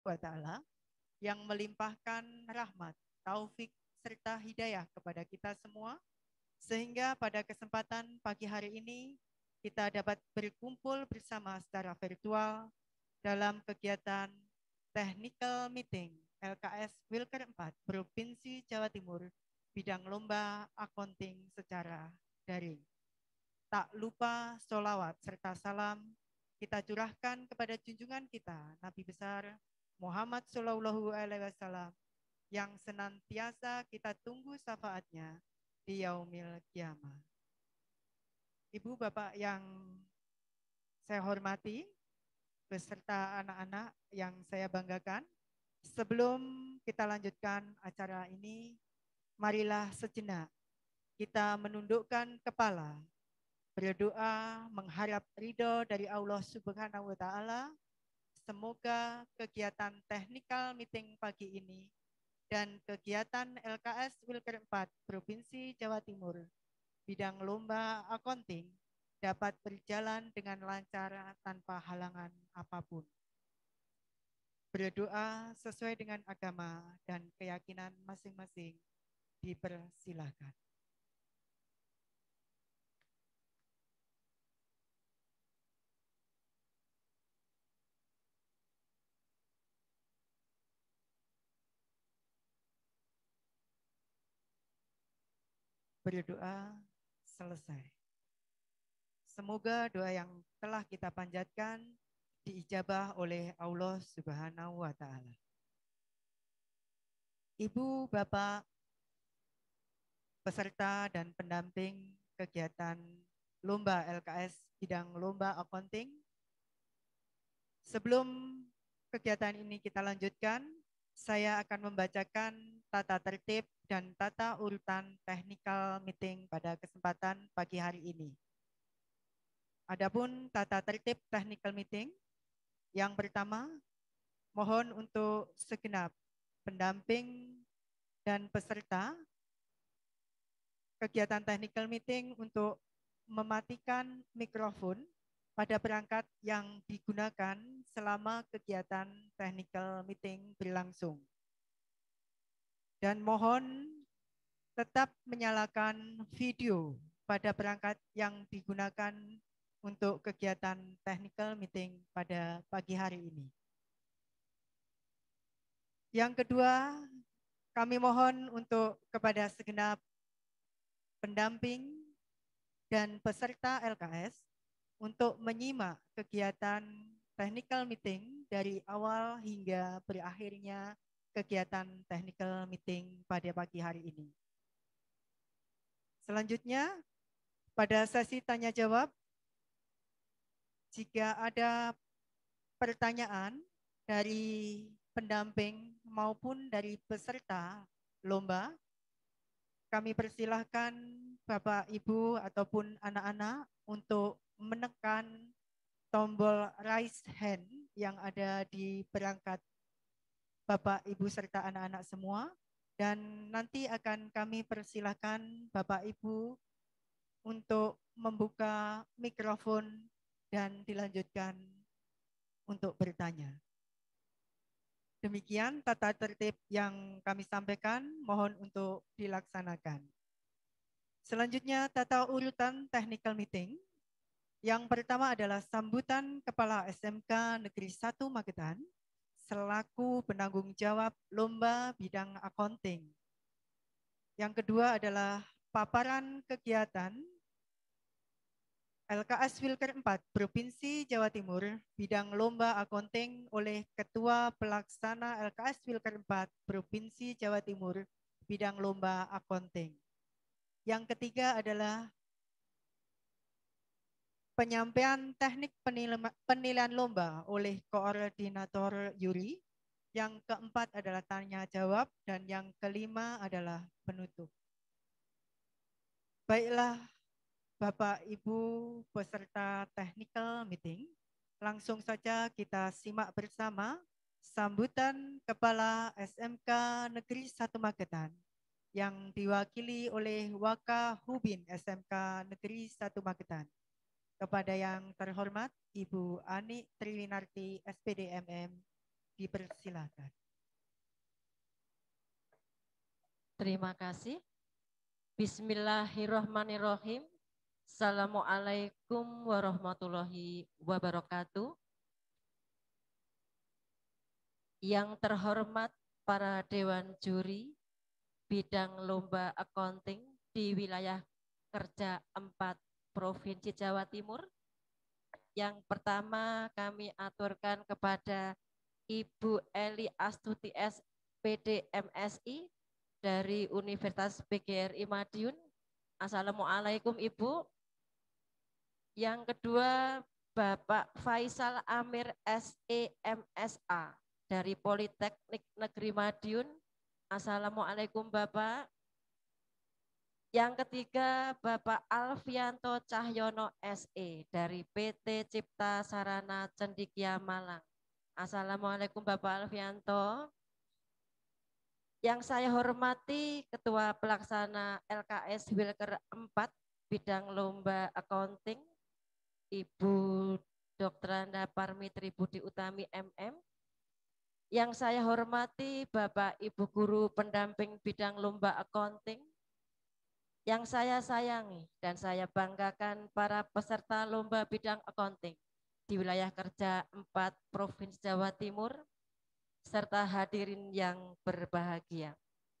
wa Ta'ala yang melimpahkan rahmat, taufik, serta hidayah kepada kita semua, sehingga pada kesempatan pagi hari ini kita dapat berkumpul bersama secara virtual dalam kegiatan Technical Meeting LKS Wilker 4 Provinsi Jawa Timur bidang lomba accounting secara daring. Tak lupa sholawat serta salam kita curahkan kepada junjungan kita Nabi besar Muhammad Shallallahu Alaihi Wasallam yang senantiasa kita tunggu syafaatnya di yaumil kiamah. Ibu bapak yang saya hormati beserta anak-anak yang saya banggakan, sebelum kita lanjutkan acara ini, marilah sejenak kita menundukkan kepala, berdoa mengharap ridho dari Allah Subhanahu wa Ta'ala. Semoga kegiatan technical meeting pagi ini dan kegiatan LKS Wilker 4 Provinsi Jawa Timur bidang lomba accounting dapat berjalan dengan lancar tanpa halangan apapun. Berdoa sesuai dengan agama dan keyakinan masing-masing dipersilahkan. Berdoa selesai. Semoga doa yang telah kita panjatkan diijabah oleh Allah Subhanahu wa Ta'ala. Ibu, Bapak, peserta dan pendamping kegiatan lomba LKS bidang lomba accounting. Sebelum kegiatan ini kita lanjutkan, saya akan membacakan tata tertib dan tata urutan technical meeting pada kesempatan pagi hari ini. Adapun tata tertib technical meeting, yang pertama, mohon untuk segenap pendamping dan peserta kegiatan technical meeting untuk mematikan mikrofon pada perangkat yang digunakan selama kegiatan technical meeting berlangsung. Dan mohon tetap menyalakan video pada perangkat yang digunakan untuk kegiatan technical meeting pada pagi hari ini. Yang kedua, kami mohon untuk kepada segenap pendamping dan peserta LKS untuk menyimak kegiatan technical meeting dari awal hingga berakhirnya kegiatan technical meeting pada pagi hari ini. Selanjutnya, pada sesi tanya jawab, jika ada pertanyaan dari pendamping maupun dari peserta lomba, kami persilahkan Bapak, Ibu, ataupun anak-anak untuk menekan tombol raise hand yang ada di perangkat Bapak, Ibu, serta anak-anak semua. Dan nanti akan kami persilahkan Bapak, Ibu untuk membuka mikrofon dan dilanjutkan untuk bertanya. Demikian tata tertib yang kami sampaikan, mohon untuk dilaksanakan. Selanjutnya tata urutan technical meeting. Yang pertama adalah sambutan Kepala SMK Negeri 1 Magetan selaku penanggung jawab lomba bidang accounting. Yang kedua adalah paparan kegiatan LKS Wilker 4 Provinsi Jawa Timur bidang lomba accounting oleh Ketua Pelaksana LKS Wilker 4 Provinsi Jawa Timur bidang lomba accounting. Yang ketiga adalah penyampaian teknik penilaian lomba oleh koordinator Yuri. Yang keempat adalah tanya jawab dan yang kelima adalah penutup. Baiklah Bapak Ibu peserta technical meeting, langsung saja kita simak bersama sambutan Kepala SMK Negeri 1 Magetan yang diwakili oleh Waka Hubin SMK Negeri 1 Magetan. Kepada yang terhormat Ibu Ani Triwinarti SPD MM, Dipersilakan. Terima kasih. Bismillahirrahmanirrahim. Assalamualaikum warahmatullahi wabarakatuh. Yang terhormat para Dewan Juri bidang lomba accounting di wilayah kerja 4 Provinsi Jawa Timur. Yang pertama kami aturkan kepada Ibu Eli Astuti SPD MSI dari Universitas PGRI Madiun. Assalamualaikum Ibu. Yang kedua Bapak Faisal Amir SEMSA dari Politeknik Negeri Madiun. Assalamualaikum Bapak. Yang ketiga Bapak Alfianto Cahyono SE dari PT Cipta Sarana Cendikia Malang. Assalamualaikum Bapak Alfianto. Yang saya hormati Ketua Pelaksana LKS Wilker 4 bidang lomba accounting Ibu Dr. Anda Parmitri Budi Utami MM. Yang saya hormati Bapak Ibu Guru Pendamping bidang lomba accounting. Yang saya sayangi dan saya banggakan para peserta lomba bidang accounting di wilayah kerja 4 Provinsi Jawa Timur, serta hadirin yang berbahagia.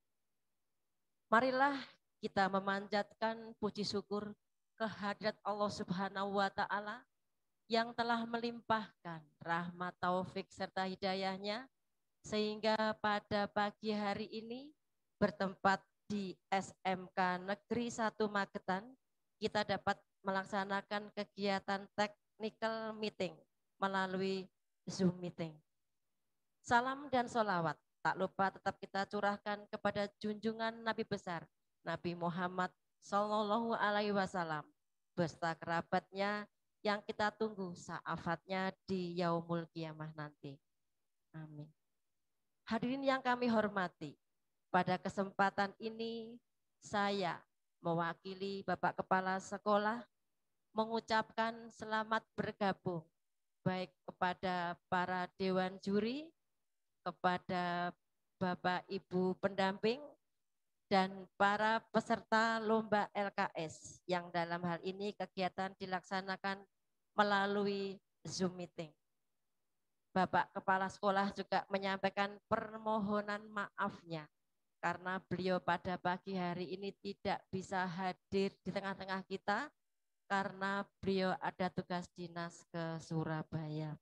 Marilah kita memanjatkan puji syukur kehadirat Allah Subhanahu wa Ta'ala yang telah melimpahkan rahmat taufik serta hidayahnya sehingga pada pagi hari ini bertempat di SMK Negeri 1 Magetan kita dapat melaksanakan kegiatan technical meeting melalui Zoom meeting. Salam dan sholawat tak lupa tetap kita curahkan kepada junjungan Nabi besar Nabi Muhammad Sallallahu Alaihi Wasallam beserta kerabatnya yang kita tunggu syafaatnya di yaumul kiamah nanti. Amin. Hadirin yang kami hormati, pada kesempatan ini saya mewakili Bapak Kepala Sekolah mengucapkan selamat bergabung baik kepada para Dewan Juri, kepada Bapak Ibu pendamping, dan para peserta lomba LKS yang dalam hal ini kegiatan dilaksanakan melalui Zoom meeting. Bapak Kepala Sekolah juga menyampaikan permohonan maafnya karena beliau pada pagi hari ini tidak bisa hadir di tengah-tengah kita karena beliau ada tugas dinas ke Surabaya.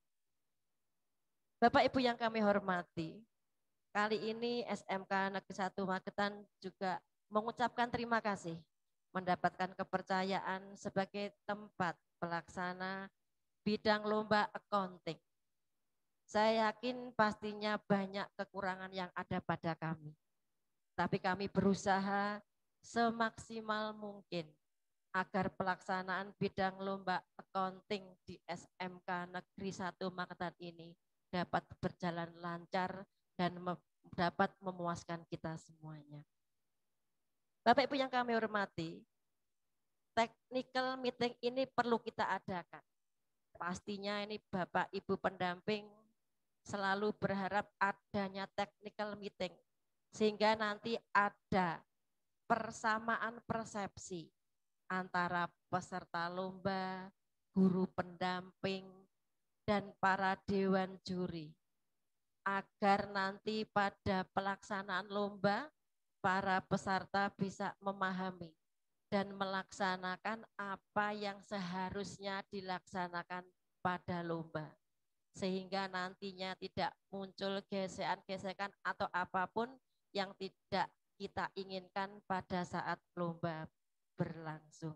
Bapak Ibu yang kami hormati, kali ini SMK Negeri 1 Magetan juga mengucapkan terima kasih mendapatkan kepercayaan sebagai tempat pelaksana bidang lomba accounting. Saya yakin pastinya banyak kekurangan yang ada pada kami. Tapi kami berusaha semaksimal mungkin agar pelaksanaan bidang lomba accounting di SMK Negeri 1 Magetan ini dapat berjalan lancar dan dapat memuaskan kita semuanya. Bapak Ibu yang kami hormati, technical meeting ini perlu kita adakan. Pastinya ini Bapak Ibu pendamping selalu berharap adanya technical meeting sehingga nanti ada persamaan persepsi antara peserta lomba, guru pendamping, dan para dewan juri. Agar nanti pada pelaksanaan lomba, para peserta bisa memahami dan melaksanakan apa yang seharusnya dilaksanakan pada lomba. Sehingga nantinya tidak muncul gesekan-gesekan atau apapun yang tidak kita inginkan pada saat lomba berlangsung.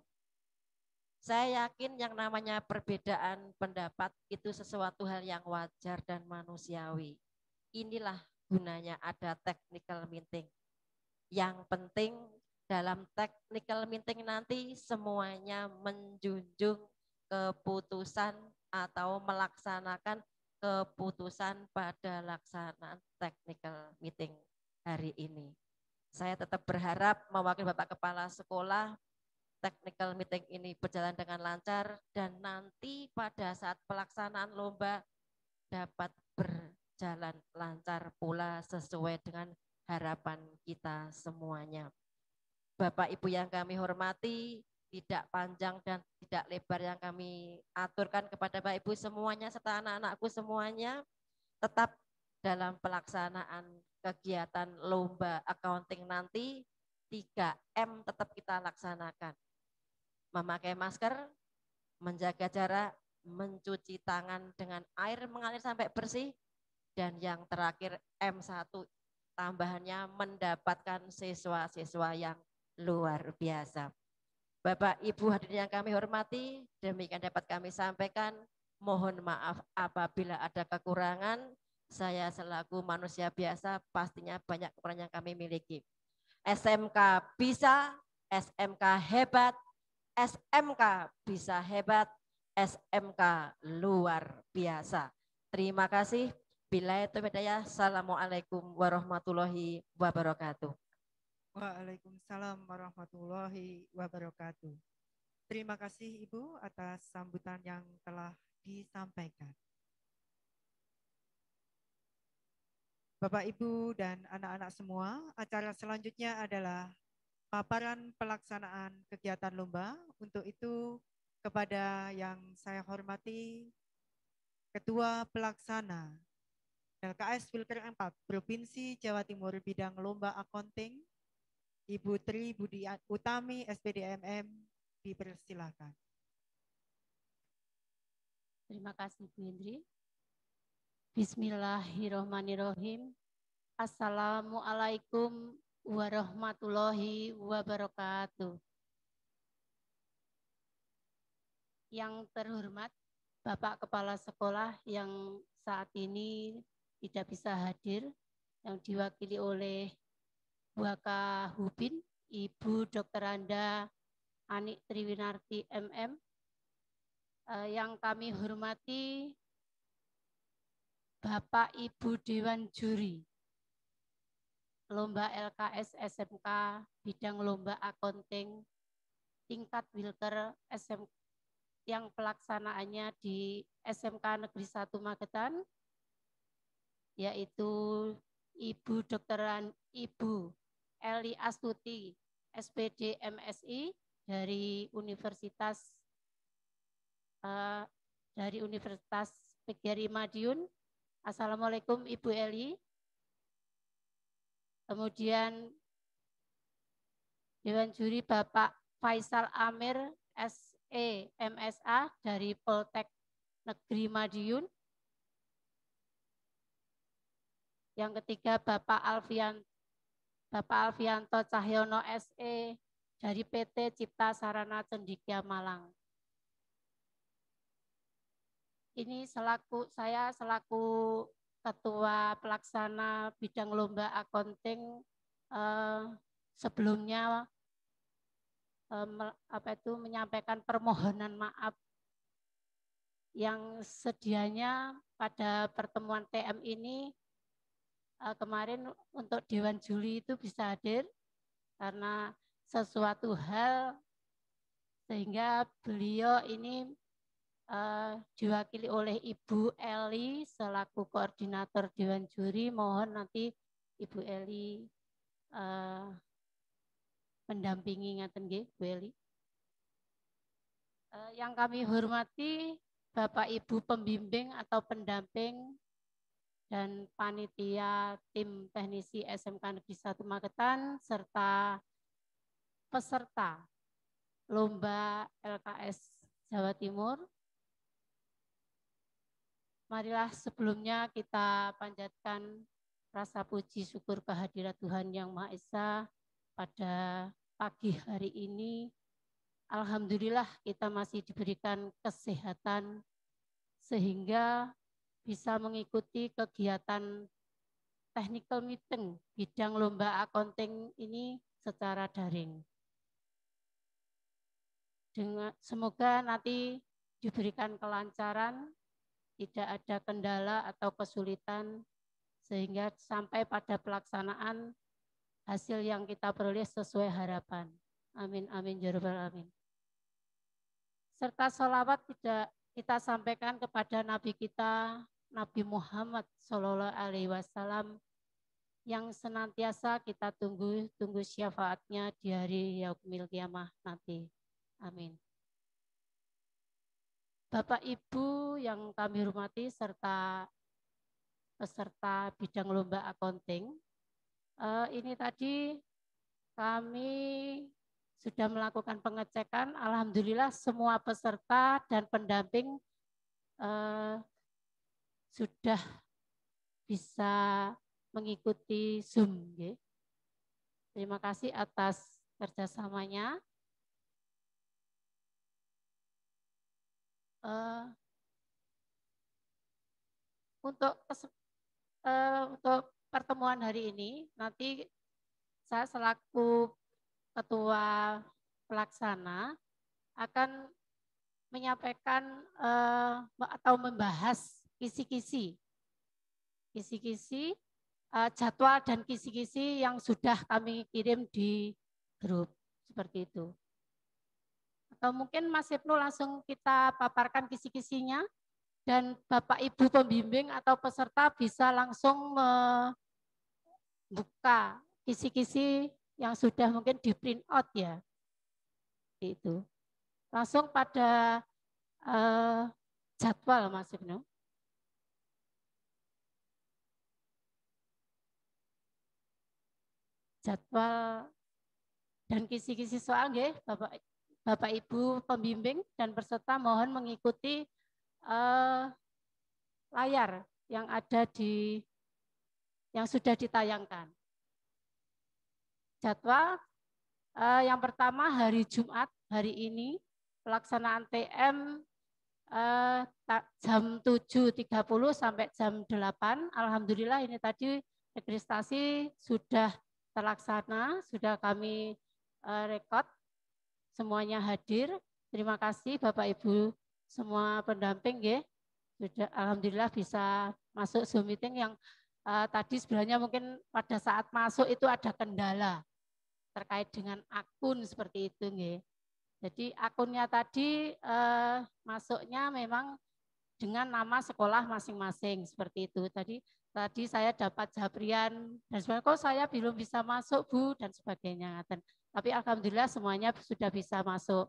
Saya yakin yang namanya perbedaan pendapat itu sesuatu hal yang wajar dan manusiawi. Inilah gunanya ada technical meeting. Yang penting dalam technical meeting nanti semuanya menjunjung keputusan atau melaksanakan keputusan pada laksanaan technical meeting hari ini. Saya tetap berharap mewakili Bapak Kepala Sekolah, technical meeting ini berjalan dengan lancar dan nanti pada saat pelaksanaan lomba dapat berjalan berjalan lancar pula sesuai dengan harapan kita semuanya. Bapak Ibu yang kami hormati, tidak panjang dan tidak lebar yang kami aturkan kepada Bapak Ibu semuanya serta anak-anakku semuanya, tetap dalam pelaksanaan kegiatan lomba accounting nanti 3M tetap kita laksanakan. Memakai masker, menjaga jarak, mencuci tangan dengan air mengalir sampai bersih, dan yang terakhir M1 tambahannya mendapatkan siswa-siswa yang luar biasa. Bapak Ibu hadirin yang kami hormati, demikian dapat kami sampaikan. Mohon maaf apabila ada kekurangan. Saya selaku manusia biasa pastinya banyak kekurangan yang kami miliki. SMK bisa, SMK hebat, SMK bisa hebat, SMK luar biasa. Terima kasih. Billahi taufiq hidayah. Assalamualaikum warahmatullahi wabarakatuh. Waalaikumsalam warahmatullahi wabarakatuh. Terima kasih Ibu atas sambutan yang telah disampaikan. Bapak, Ibu, dan anak-anak semua, acara selanjutnya adalah paparan pelaksanaan kegiatan lomba. Untuk itu, kepada yang saya hormati, Ketua Pelaksana LKS Filker 4 Provinsi Jawa Timur bidang lomba accounting, Ibu Tri Budi Utami, SPDMM, dipersilakan. Terima kasih Bu Indri. Bismillahirrahmanirrahim. Assalamualaikum warahmatullahi wabarakatuh. Yang terhormat Bapak Kepala Sekolah yang saat ini tidak bisa hadir, yang diwakili oleh Waka Hubin, Ibu Dr. Anda Anik Triwinarti MM, yang kami hormati Bapak Ibu Dewan Juri Lomba LKS SMK bidang lomba accounting tingkat Wilker SMK yang pelaksanaannya di SMK Negeri 1 Magetan, yaitu Ibu Dr. Ibu Eli Astuti, SPD MSI dari Universitas PGRI Madiun. Assalamualaikum Ibu Eli. Kemudian Dewan Juri Bapak Faisal Amir SE MSA dari Poltek Negeri Madiun. Yang ketiga Bapak Alfianto Cahyono SE dari PT Cipta Sarana Cendekia Malang. Ini saya selaku Ketua Pelaksana Bidang Lomba Accounting, sebelumnya menyampaikan permohonan maaf yang sedianya pada pertemuan TM ini kemarin untuk Dewan Juri itu bisa hadir karena sesuatu hal sehingga beliau ini diwakili oleh Ibu Eli selaku koordinator Dewan Juri. Mohon nanti Ibu Eli mendampingi ngaten nggih Bu Eli. Yang kami hormati Bapak Ibu pembimbing atau pendamping dan panitia tim teknisi SMK Negeri 1 Magetan serta peserta lomba LKS Jawa Timur. Marilah sebelumnya kita panjatkan rasa puji syukur kehadirat Tuhan Yang Maha Esa pada pagi hari ini. Alhamdulillah kita masih diberikan kesehatan sehingga bisa mengikuti kegiatan technical meeting bidang lomba accounting ini secara daring. Semoga nanti diberikan kelancaran, tidak ada kendala atau kesulitan, sehingga sampai pada pelaksanaan hasil yang kita peroleh sesuai harapan. Amin, amin, ya rabbal alamin. Serta sholawat kita sampaikan kepada Nabi kita Nabi Muhammad Shallallahu Alaihi Wasallam yang senantiasa kita tunggu syafaatnya di hari yaumil qiyamah nanti. Amin. Bapak Ibu yang kami hormati serta peserta bidang lomba accounting, ini tadi kami sudah melakukan pengecekan. Alhamdulillah semua peserta dan pendamping sudah bisa mengikuti Zoom. Terima kasih atas kerjasamanya. Untuk pertemuan hari ini, nanti saya selaku Ketua Pelaksana akan menyampaikan atau membahas kisi-kisi jadwal dan kisi-kisi yang sudah kami kirim di grup seperti itu. Atau mungkin Mas Ibnu langsung kita paparkan kisi-kisinya dan Bapak Ibu pembimbing atau peserta bisa langsung membuka kisi-kisi yang sudah mungkin di print out ya. Itu. Langsung pada jadwal Mas Ibnu. Jadwal dan kisi-kisi soal nggih, Bapak Ibu pembimbing dan peserta mohon mengikuti layar yang ada yang sudah ditayangkan. Jadwal yang pertama hari Jumat hari ini pelaksanaan TM jam 7.30 sampai jam 8. Alhamdulillah ini tadi registrasi sudah terlaksana, sudah kami rekod, semuanya hadir. Terima kasih Bapak Ibu semua pendamping ya. Sudah alhamdulillah bisa masuk Zoom meeting yang tadi sebenarnya mungkin pada saat masuk itu ada kendala terkait dengan akun seperti itu nggih. Jadi akunnya tadi masuknya memang dengan nama sekolah masing-masing seperti itu. Tadi saya dapat japrian dan sebagainya, kok saya belum bisa masuk Bu dan sebagainya. Tapi alhamdulillah semuanya sudah bisa masuk.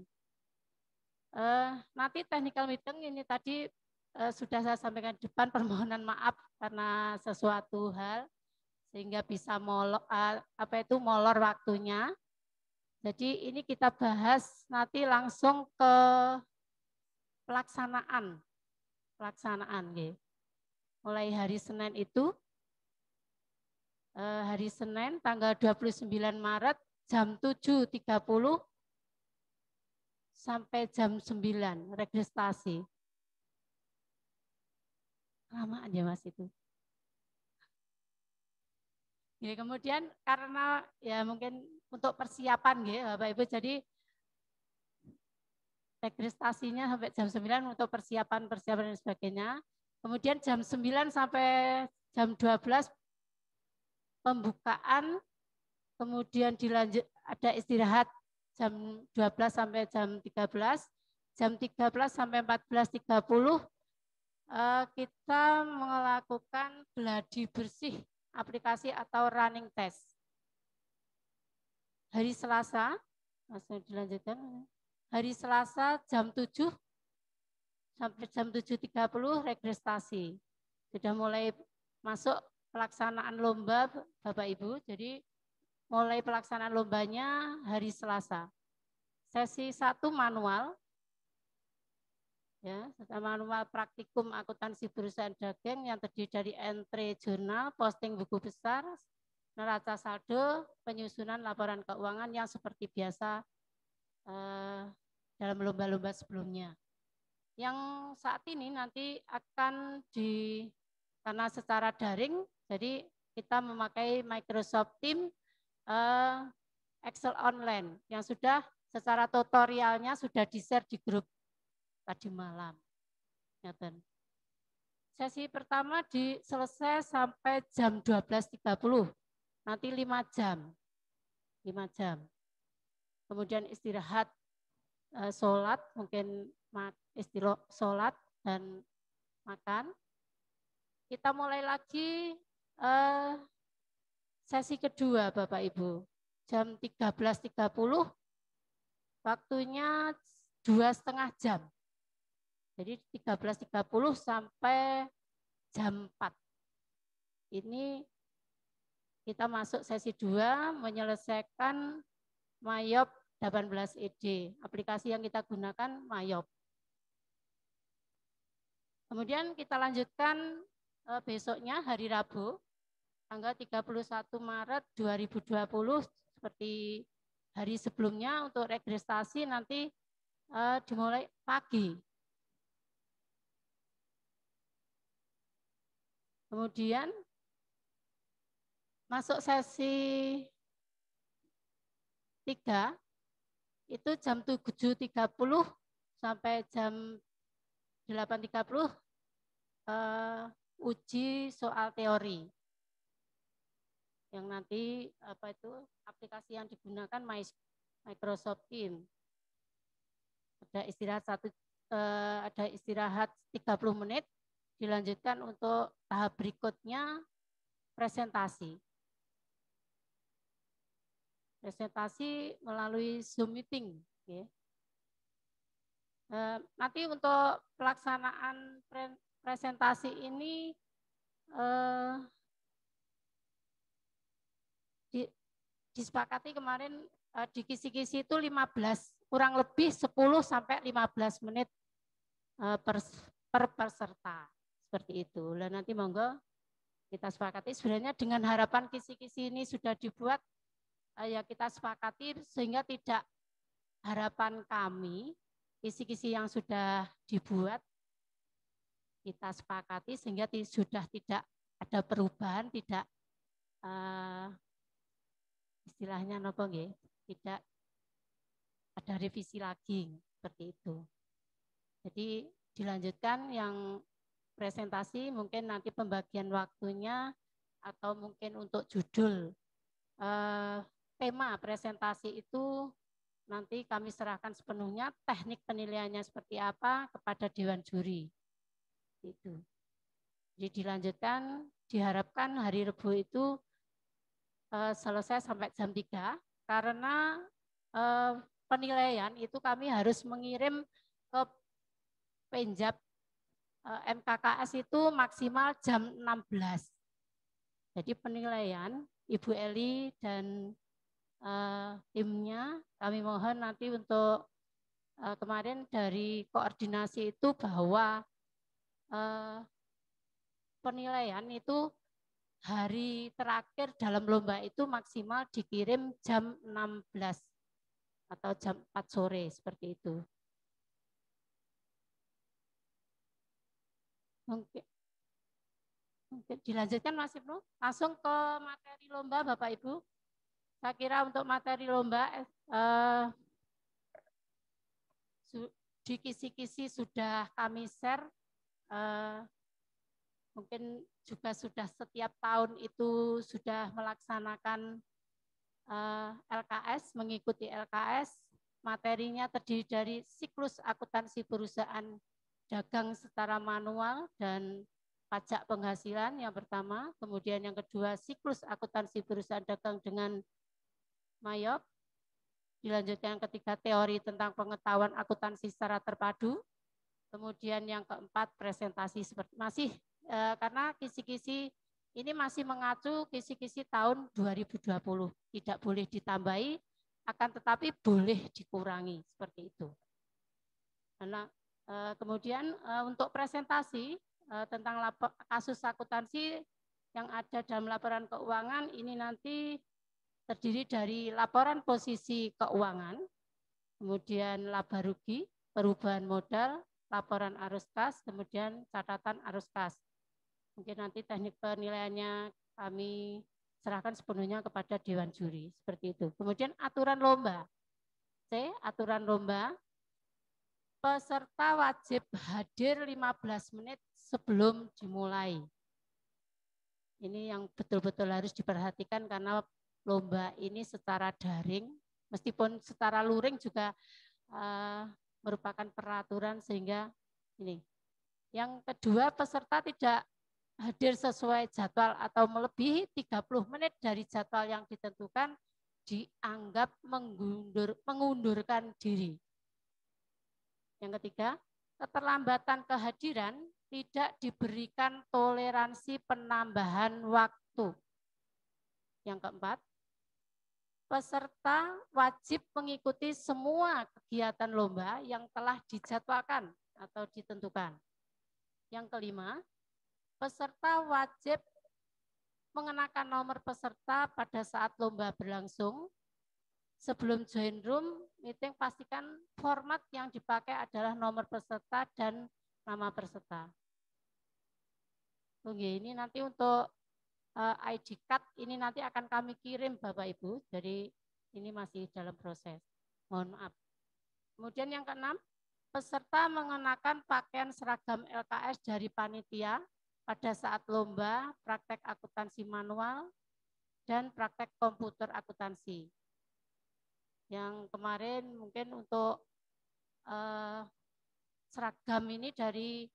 Nanti technical meeting ini tadi sudah saya sampaikan di depan, permohonan maaf karena sesuatu hal sehingga bisa molor waktunya. Jadi ini kita bahas nanti langsung ke pelaksanaan nggih. Mulai hari Senin itu, hari Senin tanggal 29 Maret jam 7.30 sampai jam 9 registrasi. Lama aja Mas itu. Jadi kemudian karena ya mungkin untuk persiapan ya Bapak Ibu, jadi registrasinya sampai jam 9 untuk persiapan dan sebagainya. Kemudian jam 9 sampai jam 12 pembukaan, kemudian dilanjut ada istirahat jam 12 sampai jam 13, jam 13 sampai 14.30 kita melakukan gladi bersih aplikasi atau running test. Hari Selasa, langsung dilanjutkan. Hari Selasa jam 7 sampai jam 7.30 registrasi. Sudah mulai masuk pelaksanaan lomba Bapak Ibu. Jadi mulai pelaksanaan lombanya hari Selasa. Sesi 1 manual. Ya, manual praktikum akuntansi perusahaan dagang yang terdiri dari entry jurnal, posting buku besar, neraca saldo, penyusunan laporan keuangan yang seperti biasa dalam lomba-lomba sebelumnya. Yang saat ini nanti akan karena secara daring, jadi kita memakai Microsoft Teams, Excel online yang sudah secara tutorialnya sudah di-share di grup tadi malam. Sesi pertama selesai sampai jam 12.30, nanti 5 jam. Kemudian istirahat, sholat, mungkin sholat dan makan. kita mulai lagi sesi kedua Bapak Ibu. Jam 13.30, waktunya 2,5 jam. Jadi 13.30 sampai jam 4. Ini kita masuk sesi 2 menyelesaikan Mayop 18ED. Aplikasi yang kita gunakan Mayop. Kemudian kita lanjutkan besoknya hari Rabu, tanggal 31 Maret 2020, seperti hari sebelumnya. Untuk registrasi nanti dimulai pagi. Kemudian masuk sesi 3, itu jam 7.30 sampai jam 8.30 uji soal teori. Yang nanti aplikasi yang digunakan Microsoft Teams. Ada istirahat 30 menit, dilanjutkan untuk tahap berikutnya presentasi. Presentasi melalui Zoom meeting. Okay. Nanti untuk pelaksanaan presentasi ini disepakati kemarin di kisi-kisi itu 15, kurang lebih 10 sampai 15 menit per peserta. Seperti itu. Dan nanti monggo kita sepakati, sebenarnya dengan harapan kisi-kisi ini sudah dibuat, ya kita sepakati sehingga tidak, harapan kami kisi-kisi yang sudah dibuat kita sepakati sehingga sudah tidak ada perubahan, tidak istilahnya nopo nggih, tidak ada revisi lagi, seperti itu. Jadi dilanjutkan yang presentasi, mungkin nanti pembagian waktunya atau mungkin untuk judul tema presentasi itu nanti kami serahkan sepenuhnya, teknik penilaiannya seperti apa kepada Dewan Juri. Itu. Jadi dilanjutkan, diharapkan hari Rabu itu selesai sampai jam 3, karena penilaian itu kami harus mengirim ke Penjab MKKS itu maksimal jam 16. Jadi penilaian Ibu Eli dan timnya, kami mohon nanti untuk kemarin dari koordinasi itu bahwa penilaian itu hari terakhir dalam lomba itu maksimal dikirim jam 16 atau jam 4 sore, seperti itu. Mungkin dilanjutkan Mas Ibnu, langsung ke materi lomba Bapak Ibu. Saya kira untuk materi lomba di kisi-kisi sudah kami share, mungkin juga sudah setiap tahun itu sudah melaksanakan LKS, mengikuti LKS. Materinya terdiri dari siklus akuntansi perusahaan dagang secara manual dan pajak penghasilan yang pertama, kemudian yang kedua siklus akuntansi perusahaan dagang dengan Mayop, dilanjutkan yang ketiga teori tentang pengetahuan akuntansi secara terpadu, kemudian yang keempat presentasi seperti masih karena kisi-kisi ini masih mengacu kisi-kisi tahun 2020, tidak boleh ditambahi, akan tetapi boleh dikurangi seperti itu. Karena kemudian untuk presentasi tentang kasus akuntansi yang ada dalam laporan keuangan ini nanti terdiri dari laporan posisi keuangan, kemudian laba rugi, perubahan modal, laporan arus kas, kemudian catatan arus kas. Mungkin nanti teknik penilaiannya kami serahkan sepenuhnya kepada Dewan Juri, seperti itu. Kemudian aturan lomba. C, aturan lomba. Peserta wajib hadir 15 menit sebelum dimulai. Ini yang betul-betul harus diperhatikan karena lomba ini secara daring, meskipun secara luring juga merupakan peraturan sehingga ini. Yang kedua, peserta tidak hadir sesuai jadwal atau melebihi 30 menit dari jadwal yang ditentukan dianggap mengundurkan diri. Yang ketiga, keterlambatan kehadiran tidak diberikan toleransi penambahan waktu. Yang keempat, peserta wajib mengikuti semua kegiatan lomba yang telah dijadwalkan atau ditentukan. Yang kelima, peserta wajib mengenakan nomor peserta pada saat lomba berlangsung. Sebelum join room meeting, pastikan format yang dipakai adalah nomor peserta dan nama peserta. Oke, ini nanti untuk ID card ini nanti akan kami kirim Bapak Ibu, jadi ini masih dalam proses. Mohon maaf. Kemudian yang keenam, peserta mengenakan pakaian seragam LKS dari panitia pada saat lomba, praktek akuntansi manual, dan praktek komputer akuntansi. Yang kemarin mungkin untuk seragam ini dari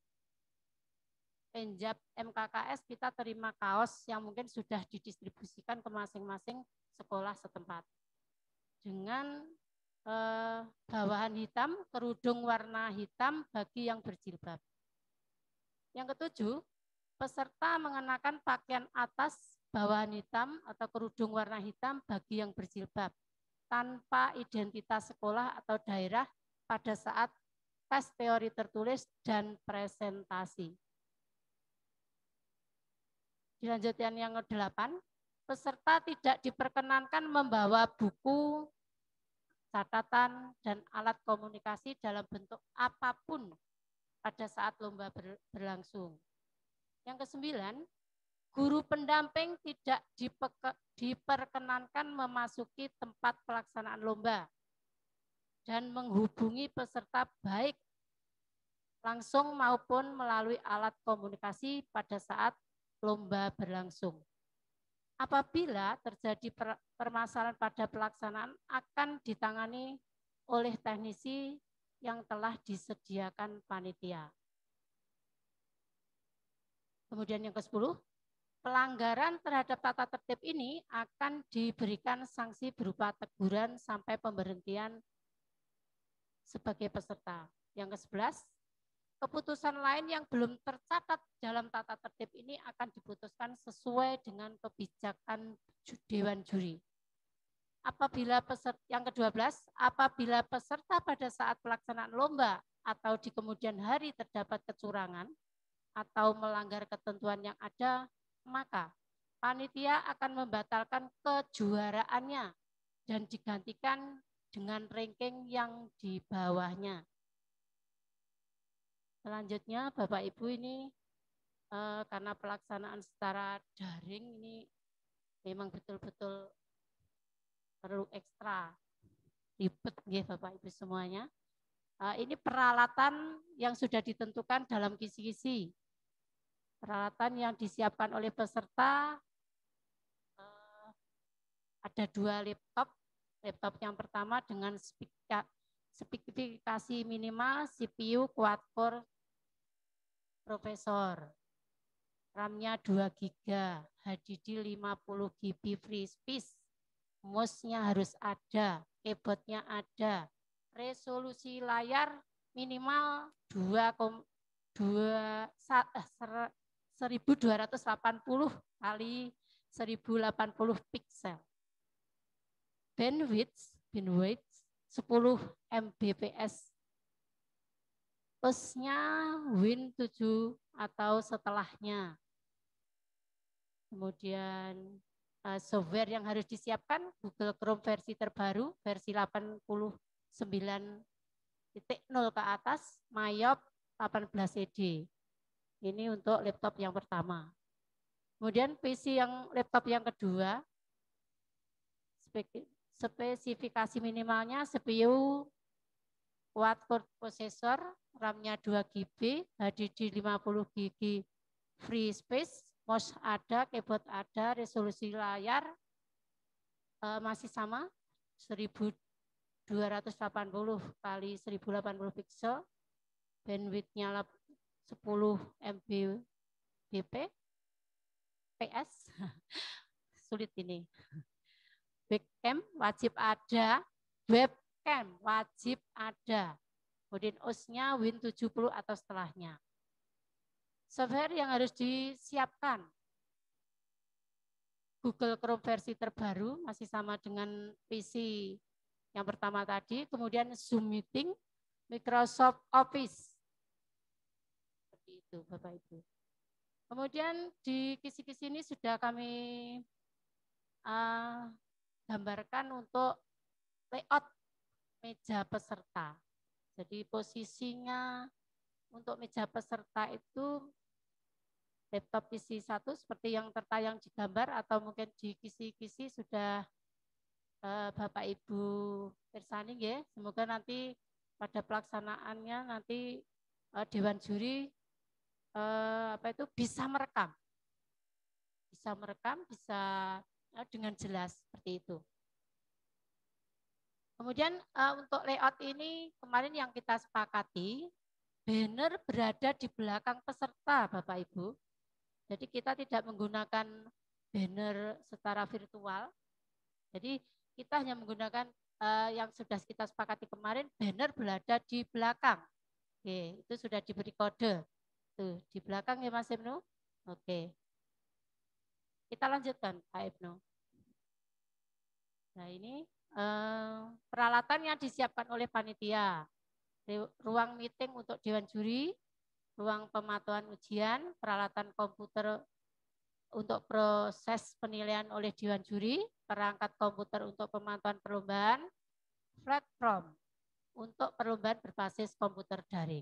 Penjab MKKS kita terima kaos yang mungkin sudah didistribusikan ke masing-masing sekolah setempat. Dengan bawahan hitam, kerudung warna hitam bagi yang berjilbab. Yang ketujuh, peserta mengenakan pakaian atas bawahan hitam atau kerudung warna hitam bagi yang berjilbab tanpa identitas sekolah atau daerah pada saat tes teori tertulis dan presentasi. Dilanjutkan yang ke-8, peserta tidak diperkenankan membawa buku, catatan, dan alat komunikasi dalam bentuk apapun pada saat lomba berlangsung. Yang ke-9, guru pendamping tidak diperkenankan memasuki tempat pelaksanaan lomba dan menghubungi peserta baik langsung maupun melalui alat komunikasi pada saat lomba berlangsung. Apabila terjadi permasalahan pada pelaksanaan akan ditangani oleh teknisi yang telah disediakan panitia. Kemudian yang ke-10, pelanggaran terhadap tata tertib ini akan diberikan sanksi berupa teguran sampai pemberhentian sebagai peserta. Yang ke-11, keputusan lain yang belum tercatat dalam tata tertib ini akan diputuskan sesuai dengan kebijakan Dewan Juri. Yang ke-12, apabila peserta pada saat pelaksanaan lomba atau di kemudian hari terdapat kecurangan atau melanggar ketentuan yang ada, maka panitia akan membatalkan kejuaraannya dan digantikan dengan ranking yang di bawahnya. Selanjutnya Bapak Ibu ini karena pelaksanaan secara daring ini memang betul-betul perlu ekstra ribet ya Bapak Ibu semuanya. Ini peralatan yang sudah ditentukan dalam kisi-kisi. Peralatan yang disiapkan oleh peserta ada 2 laptop. Laptop yang pertama dengan spesifikasi minimal CPU quad-core Profesor. RAM-nya 2 GB, HDD 50 GB free space. Mouse-nya harus ada, keyboard-nya ada. Resolusi layar minimal 1280 kali 1080 piksel. Bandwidth 10 Mbps. Plusnya Win 7 atau setelahnya. Kemudian software yang harus disiapkan Google Chrome versi terbaru, versi 89.0 ke atas, Mayop 18ED. Ini untuk laptop yang pertama. Kemudian laptop yang kedua, spesifikasi minimalnya CPU quad-core processor, RAM-nya 2 GB, HDD 50 GB free space, mouse ada, keyboard ada, resolusi layar masih sama 1280 kali 1080 pixel, bandwidth-nya 10 MB BP, PS, sulit ini. Webcam wajib ada, webcam wajib ada. Kemudian OS-nya Win 70 atau setelahnya. Software yang harus disiapkan. Google Chrome versi terbaru, masih sama dengan PC yang pertama tadi. Kemudian Zoom Meeting, Microsoft Office. Seperti itu Bapak Ibu. Kemudian di kisi-kisi ini sudah kami gambarkan untuk layout meja peserta. Jadi posisinya untuk meja peserta itu laptop PC 1 seperti yang tertayang di gambar atau mungkin di kisi-kisi sudah Bapak Ibu pirsani ya. Semoga nanti pada pelaksanaannya nanti Dewan Juri bisa merekam. Bisa dengan jelas seperti itu. Kemudian untuk layout ini kemarin yang kita sepakati, banner berada di belakang peserta Bapak Ibu. Jadi kita tidak menggunakan banner secara virtual. Jadi kita hanya menggunakan yang sudah kita sepakati kemarin, banner berada di belakang. Oke, itu sudah diberi kode. Tuh, di belakang ya Mas Ibnu. Oke. Kita lanjutkan Pak Ibnu. Nah ini peralatan yang disiapkan oleh panitia. Ruang meeting untuk Dewan Juri, ruang pemantauan ujian, peralatan komputer untuk proses penilaian oleh Dewan Juri, perangkat komputer untuk pemantauan perlombaan, platform untuk perlombaan berbasis komputer daring.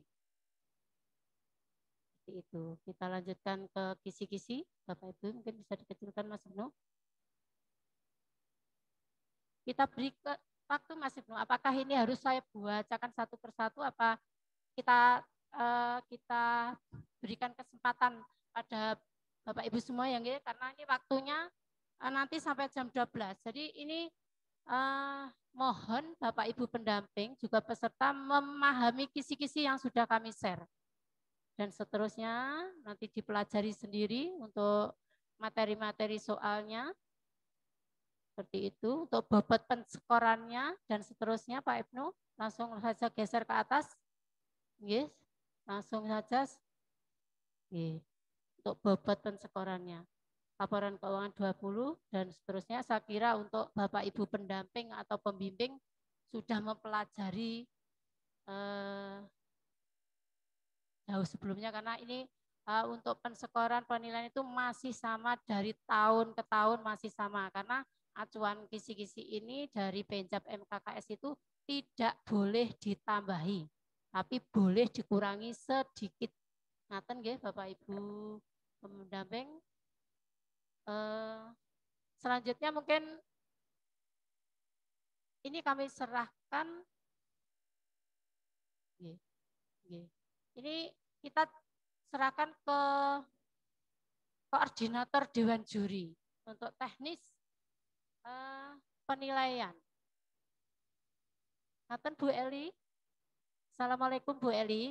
Seperti itu. Kita lanjutkan ke kisi-kisi. Bapak Ibu mungkin bisa dikecilkan Mas Ibnu. Kita beri waktu Mas Ibnu. Apakah ini harus saya bacakan satu persatu? Apa kita berikan kesempatan pada Bapak Ibu semua yang ini, karena ini waktunya nanti sampai jam 12. Jadi ini mohon Bapak Ibu pendamping juga peserta memahami kisi-kisi yang sudah kami share. Dan seterusnya nanti dipelajari sendiri untuk materi-materi soalnya. Seperti itu, untuk bobot penskorannya dan seterusnya Pak Ibnu, langsung saja geser ke atas. Yes, langsung saja. Yes. Untuk bobot penskorannya. Laporan keuangan 20 dan seterusnya, saya kira untuk Bapak Ibu pendamping atau pembimbing sudah mempelajari jauh sebelumnya, karena ini untuk penskoran penilaian itu masih sama dari tahun ke tahun, masih sama, karena acuan kisi-kisi ini dari Penjab MKKS itu tidak boleh ditambahi, tapi boleh dikurangi sedikit. Ngaten nggih Bapak Ibu pendamping. Selanjutnya mungkin ini kami serahkan. Ini kita serahkan ke koordinator Dewan Juri untuk teknis penilaian. Ngaten Bu Eli. Assalamualaikum Bu Eli.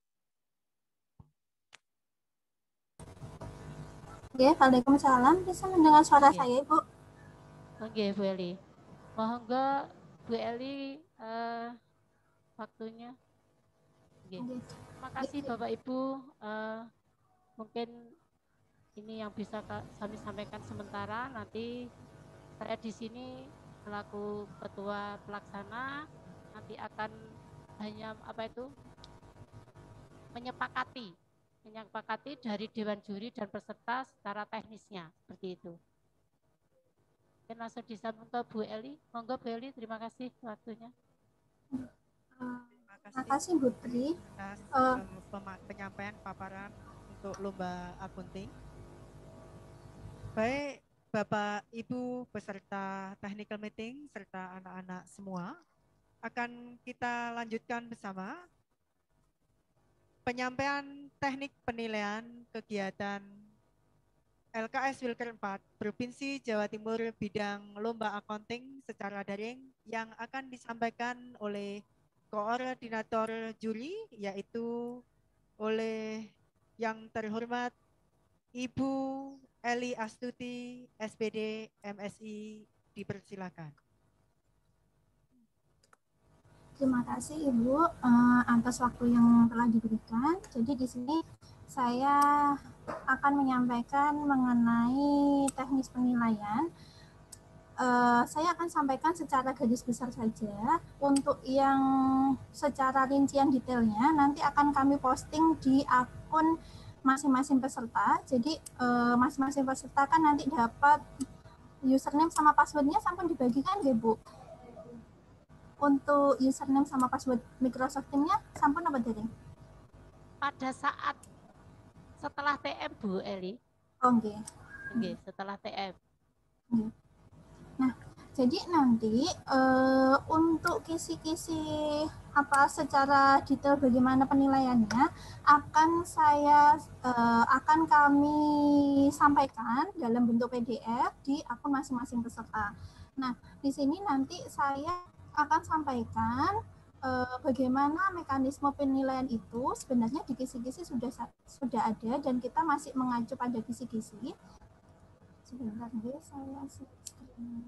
Oke, waalaikumsalam. Bisa mendengar suara saya, Ibu? Oke, Bu Eli. Mohon Bu Eli waktunya. Oke. Terima kasih Bapak Ibu. Mungkin ini yang bisa kami sampaikan sementara. Nanti saya di sini selaku ketua pelaksana nanti akan hanya menyepakati dari Dewan Juri dan peserta secara teknisnya, seperti itu. Mungkin langsung disambung ke Bu Eli. Monggo Bu Eli, terima kasih waktunya. Terima kasih Bu Tri. Penyampaian paparan untuk lomba akunting. Baik Bapak Ibu peserta technical meeting serta anak-anak semua, akan kita lanjutkan bersama penyampaian teknik penilaian kegiatan LKS Wilker 4 Provinsi Jawa Timur bidang lomba accounting secara daring yang akan disampaikan oleh koordinator juri, yaitu oleh yang terhormat Ibu Eli Astuti, SPD, MSI, dipersilakan. Terima kasih Ibu atas waktu yang telah diberikan. Jadi di sini saya akan menyampaikan mengenai teknis penilaian. Saya akan sampaikan secara garis besar saja. Untuk yang secara rincian detailnya nanti akan kami posting di akun masing-masing peserta. Jadi masing-masing peserta kan nanti dapat username sama passwordnya sampun dibagikan ya Bu. Untuk username sama password Microsoft Teams-nya sampun apa dari? Pada saat setelah TM Bu Eli. Oh, oke. Oke, setelah TM. Nah, jadi nanti untuk kisi-kisi apa secara detail bagaimana penilaiannya akan kami sampaikan dalam bentuk PDF di akun masing-masing peserta. Nah, di sini nanti saya akan sampaikan bagaimana mekanisme penilaian itu. Sebenarnya di kisi-kisi sudah ada dan kita masih mengacu pada kisi-kisi. Sebentar deh, saya screen.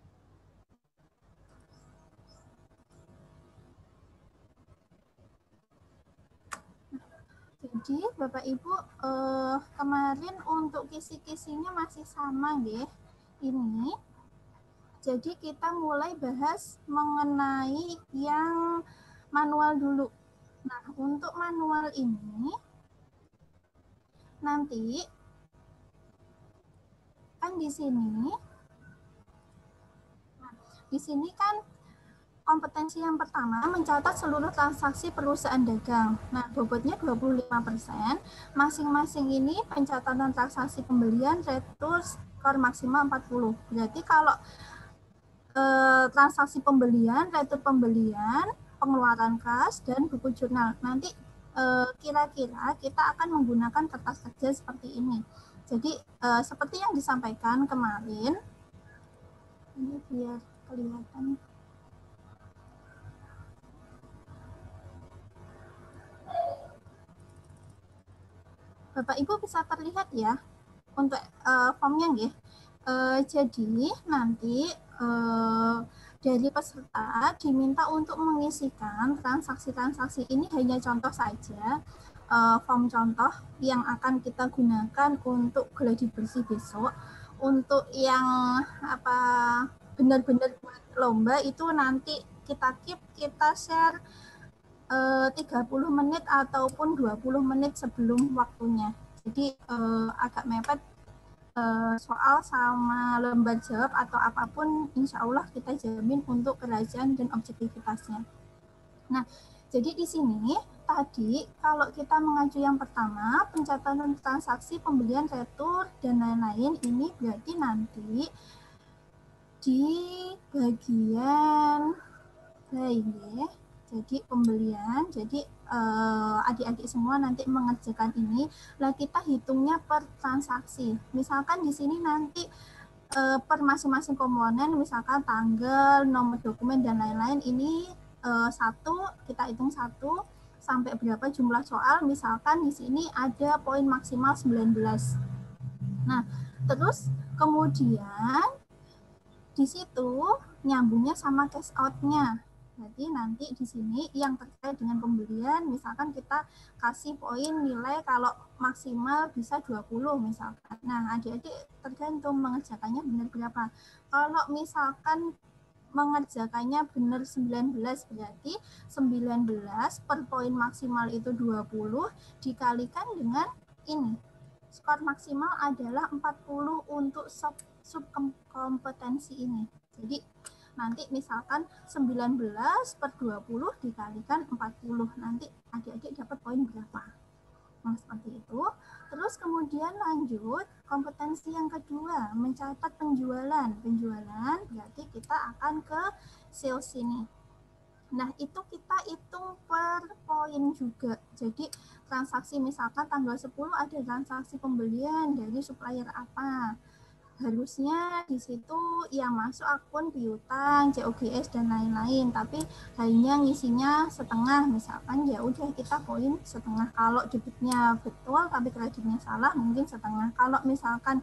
Jadi Bapak Ibu kemarin untuk kisi-kisinya masih sama nggih. Ini. Jadi kita mulai bahas mengenai yang manual dulu. Nah, untuk manual ini nanti kan di sini kan kompetensi yang pertama mencatat seluruh transaksi perusahaan dagang. Nah, bobotnya 25%. Masing-masing ini pencatatan transaksi pembelian retur skor maksimal 40. Berarti kalau transaksi pembelian, retur pembelian, pengeluaran kas, dan buku jurnal. Nanti kira-kira kita akan menggunakan kertas kerja seperti ini. Jadi seperti yang disampaikan kemarin, ini biar kelihatan. Bapak Ibu bisa terlihat ya untuk formnya nggih. Jadi nanti dari peserta diminta untuk mengisikan transaksi-transaksi ini hanya contoh saja, form contoh yang akan kita gunakan untuk gladi bersih besok. Untuk yang benar-benar buat lomba itu nanti kita keep, kita share 30 menit ataupun 20 menit sebelum waktunya. Jadi agak mepet soal sama lembar jawab atau apapun, insya Allah kita jamin untuk kerahasiaan dan objektivitasnya. Nah, jadi di sini tadi kalau kita mengacu yang pertama, pencatatan transaksi, pembelian, retur, dan lain-lain, ini berarti nanti di bagian lain, jadi pembelian, jadi adik-adik semua nanti mengerjakan ini. Lah kita hitungnya per transaksi. Misalkan di sini nanti per masing-masing komponen, misalkan tanggal, nomor dokumen dan lain-lain, ini kita hitung 1 sampai berapa jumlah soal. Misalkan di sini ada poin maksimal 19. Nah, terus kemudian di situ nyambungnya sama cash out-nya. Jadi nanti di sini yang terkait dengan pembelian, misalkan kita kasih poin nilai kalau maksimal bisa 20 misalkan. Nah, adik-adik tergantung mengerjakannya benar berapa. Kalau misalkan mengerjakannya benar 19, berarti 19 per poin maksimal itu 20 dikalikan dengan ini. Skor maksimal adalah 40 untuk subkompetensi ini. Jadi nanti misalkan 19 per 20 dikalikan 40. Nanti adik-adik dapat poin berapa. Nah, seperti itu. Terus kemudian lanjut, kompetensi yang kedua, mencatat penjualan. Penjualan berarti kita akan ke sales ini. Nah, itu kita hitung per poin juga. Jadi transaksi misalkan tanggal 10 ada transaksi pembelian dari supplier apa. harusnya di situ yang masuk akun piutang, COGS dan lain-lain, tapi hanya ngisinya setengah, misalkan ya udah kita poin setengah. Kalau debitnya betul tapi kreditnya salah mungkin setengah. Kalau misalkan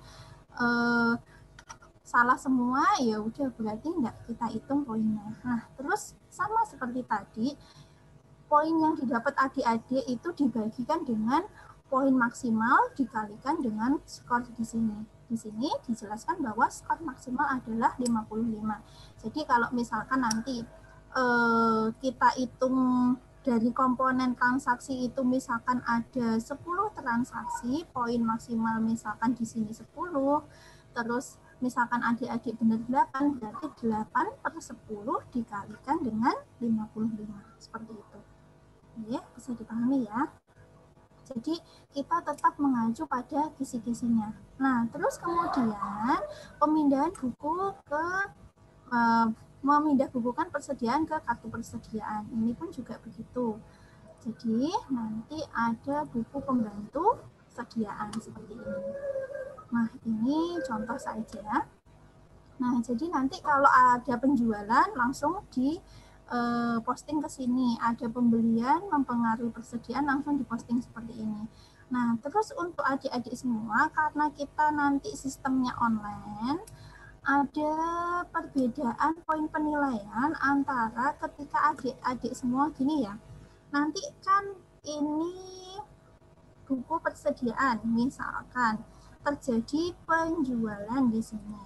salah semua ya udah berarti enggak kita hitung poinnya. Nah, terus sama seperti tadi, poin yang didapat adik-adik itu dibagikan dengan poin maksimal dikalikan dengan skor di sini. Di sini dijelaskan bahwa skor maksimal adalah 55. Jadi kalau misalkan nanti kita hitung dari komponen transaksi itu misalkan ada 10 transaksi, poin maksimal misalkan di sini 10, terus misalkan adik-adik benar 8, berarti 8/10 dikalikan dengan 55. Seperti itu. Oke, bisa dipahami ya. Jadi kita tetap mengacu pada kisi-kisinya. Nah, terus kemudian pemindahan buku ke memindah bukukan persediaan ke kartu persediaan. Ini pun juga begitu. Jadi nanti ada buku pembantu persediaan seperti ini. Nah, ini contoh saja. Nah, jadi nanti kalau ada penjualan langsung di posting ke sini, ada pembelian mempengaruhi persediaan langsung diposting seperti ini. Nah, terus untuk adik-adik semua, karena kita nanti sistemnya online, ada perbedaan poin penilaian antara ketika adik-adik semua gini ya. Nanti kan ini buku persediaan, misalkan terjadi penjualan di sini.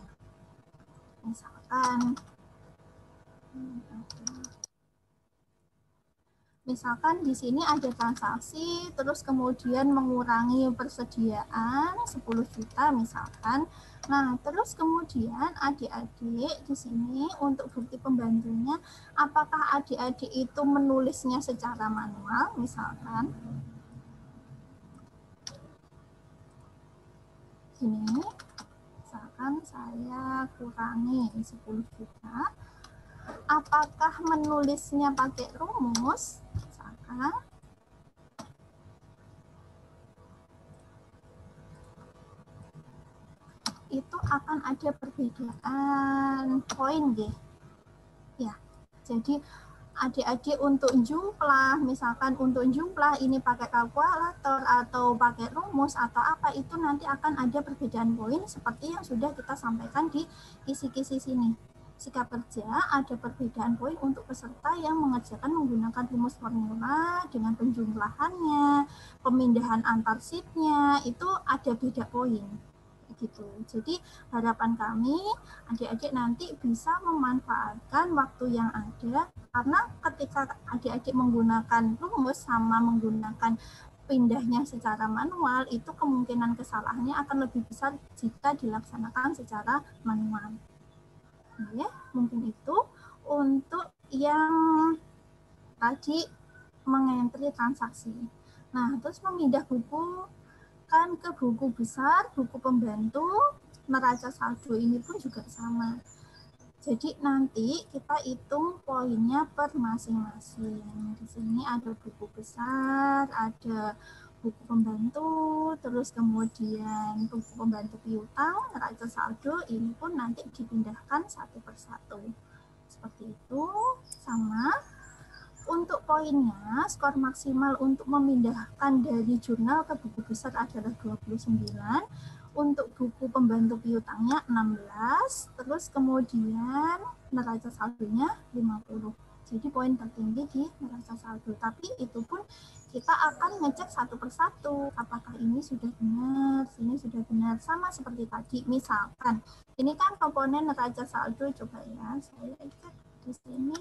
Misalkan di sini ada transaksi, terus kemudian mengurangi persediaan 10 juta misalkan. Nah, terus kemudian adik-adik di sini untuk bukti pembantunya, apakah adik-adik itu menulisnya secara manual misalkan. Ini, misalkan saya kurangi 10 juta. Apakah menulisnya pakai rumus? Misalkan itu akan ada perbedaan poin deh. Ya, jadi adik-adik untuk jumlah, misalkan untuk jumlah ini pakai kalkulator atau pakai rumus atau apa, itu nanti akan ada perbedaan poin seperti yang sudah kita sampaikan di kisi-kisi sini. Sikap kerja ada perbedaan poin untuk peserta yang mengerjakan menggunakan rumus formula dengan penjumlahannya, pemindahan antar sheet-nya, itu ada beda poin. Gitu. Jadi harapan kami adik-adik nanti bisa memanfaatkan waktu yang ada, karena ketika adik-adik menggunakan rumus sama menggunakan pindahnya secara manual, itu kemungkinan kesalahannya akan lebih besar jika dilaksanakan secara manual. Ya, mungkin itu untuk yang tadi mengentri transaksi. Nah, terus memindah buku kan ke buku besar, buku pembantu, neraca saldo ini pun juga sama. Jadi nanti kita hitung poinnya per masing-masing. Di sini ada buku besar, ada buku pembantu, terus kemudian buku pembantu piutang, neraca saldo, ini pun nanti dipindahkan satu persatu. Seperti itu, sama. Untuk poinnya, skor maksimal untuk memindahkan dari jurnal ke buku besar adalah 29, untuk buku pembantu piutangnya 16, terus kemudian neraca saldonya 50. Jadi poin tertinggi di neraca saldo, tapi itu pun kita akan ngecek satu persatu, apakah ini sudah benar, sini sudah benar, sama seperti tadi. Misalkan, ini kan komponen neraca saldo, coba ya, saya cek di sini,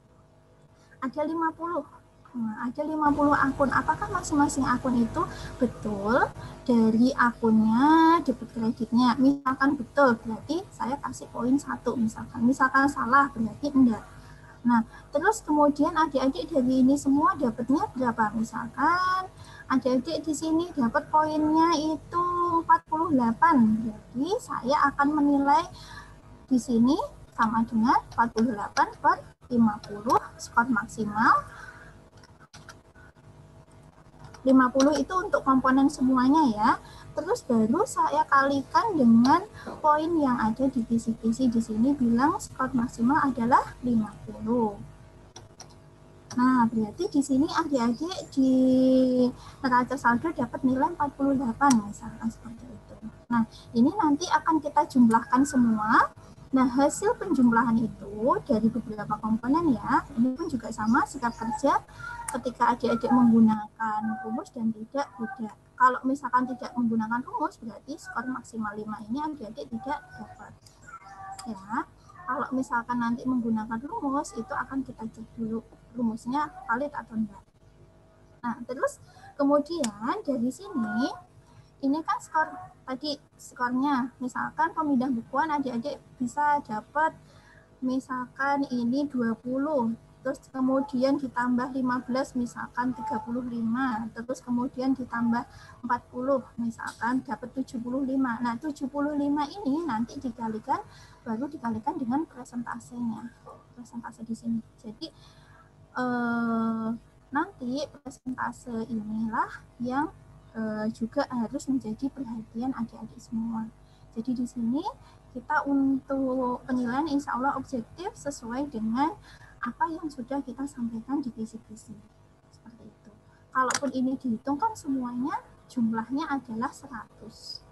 ada 50. Nah, ada 50 akun, apakah masing-masing akun itu betul dari akunnya, debit kreditnya? Misalkan betul, berarti saya kasih poin 1 misalkan salah, berarti enggak. Nah, terus kemudian adik-adik dari ini semua dapatnya berapa? Misalkan adik-adik di sini dapat poinnya itu 48. Jadi saya akan menilai di sini sama dengan 48 per 50, skor maksimal. 50 itu untuk komponen semuanya ya. terus baru saya kalikan dengan poin yang ada di kisi-kisi. Di sini bilang skor maksimal adalah 50. Nah, berarti di sini adik-adik di neraca saldo dapat nilai 48 misalkan seperti itu. Nah, ini nanti akan kita jumlahkan semua. Nah, hasil penjumlahan itu dari beberapa komponen ya, ini pun juga sama sikap kerja ketika adik-adik menggunakan rumus dan tidak. Kalau misalkan tidak menggunakan rumus, berarti skor maksimal 5 ini adik-adik tidak dapat. Ya, kalau misalkan nanti menggunakan rumus, itu akan kita cek dulu rumusnya valid atau enggak. Nah, terus kemudian dari sini, ini kan skor tadi skornya, misalkan pemindah bukuan adik-adik bisa dapat misalkan ini 20, terus kemudian ditambah 15 misalkan 35, terus kemudian ditambah 40 misalkan dapat 75. Nah, 75 ini nanti dikalikan, baru dikalikan dengan presentasenya. Presentase di sini. Jadi nanti presentase inilah yang juga harus menjadi perhatian adik-adik semua. Jadi di sini kita untuk penilaian insya Allah objektif sesuai dengan apa yang sudah kita sampaikan di kisi-kisi. Seperti itu. Kalaupun ini dihitung kan semuanya jumlahnya adalah 100.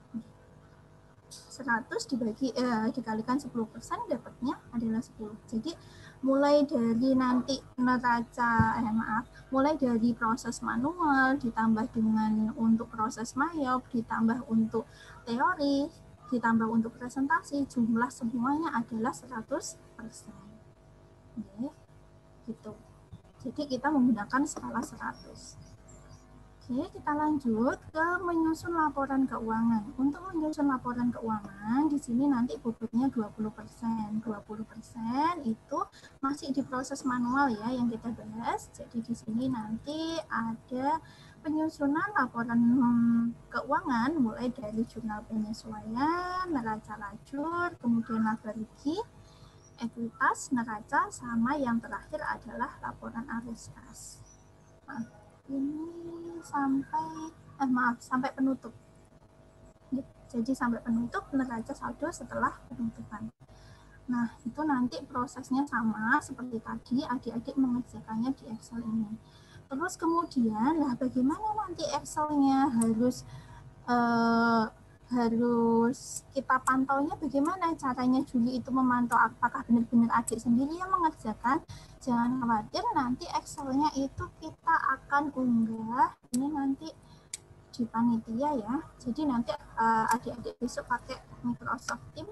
100 dikalikan 10% dapatnya adalah 10. Jadi mulai dari nanti mulai dari proses manual ditambah dengan untuk proses mayop, ditambah untuk teori, ditambah untuk presentasi, jumlah semuanya adalah 100%. Oke, gitu. Jadi kita menggunakan skala 100. Oke, kita lanjut ke menyusun laporan keuangan. Untuk menyusun laporan keuangan, di sini nanti bobotnya 20%. 20% itu masih di proses manual ya yang kita bahas. Jadi di sini nanti ada penyusunan laporan keuangan mulai dari jurnal penyesuaian, neraca lajur, kemudian laba rugi, ekuitas, neraca, sama yang terakhir adalah laporan arus kas. Nah, ini sampai penutup. Jadi sampai penutup neraca saldo setelah penutupan. Nah, itu nanti prosesnya sama seperti tadi, adik-adik mengerjakannya di Excel ini. Terus kemudian, bagaimana nanti Excel-nya harus kita pantaunya bagaimana caranya Juli itu memantau apakah benar-benar adik sendiri yang mengerjakan. Jangan khawatir, nanti Excel-nya itu kita akan unggah ini nanti di panitia ya. Jadi nanti adik-adik besok pakai Microsoft Teams.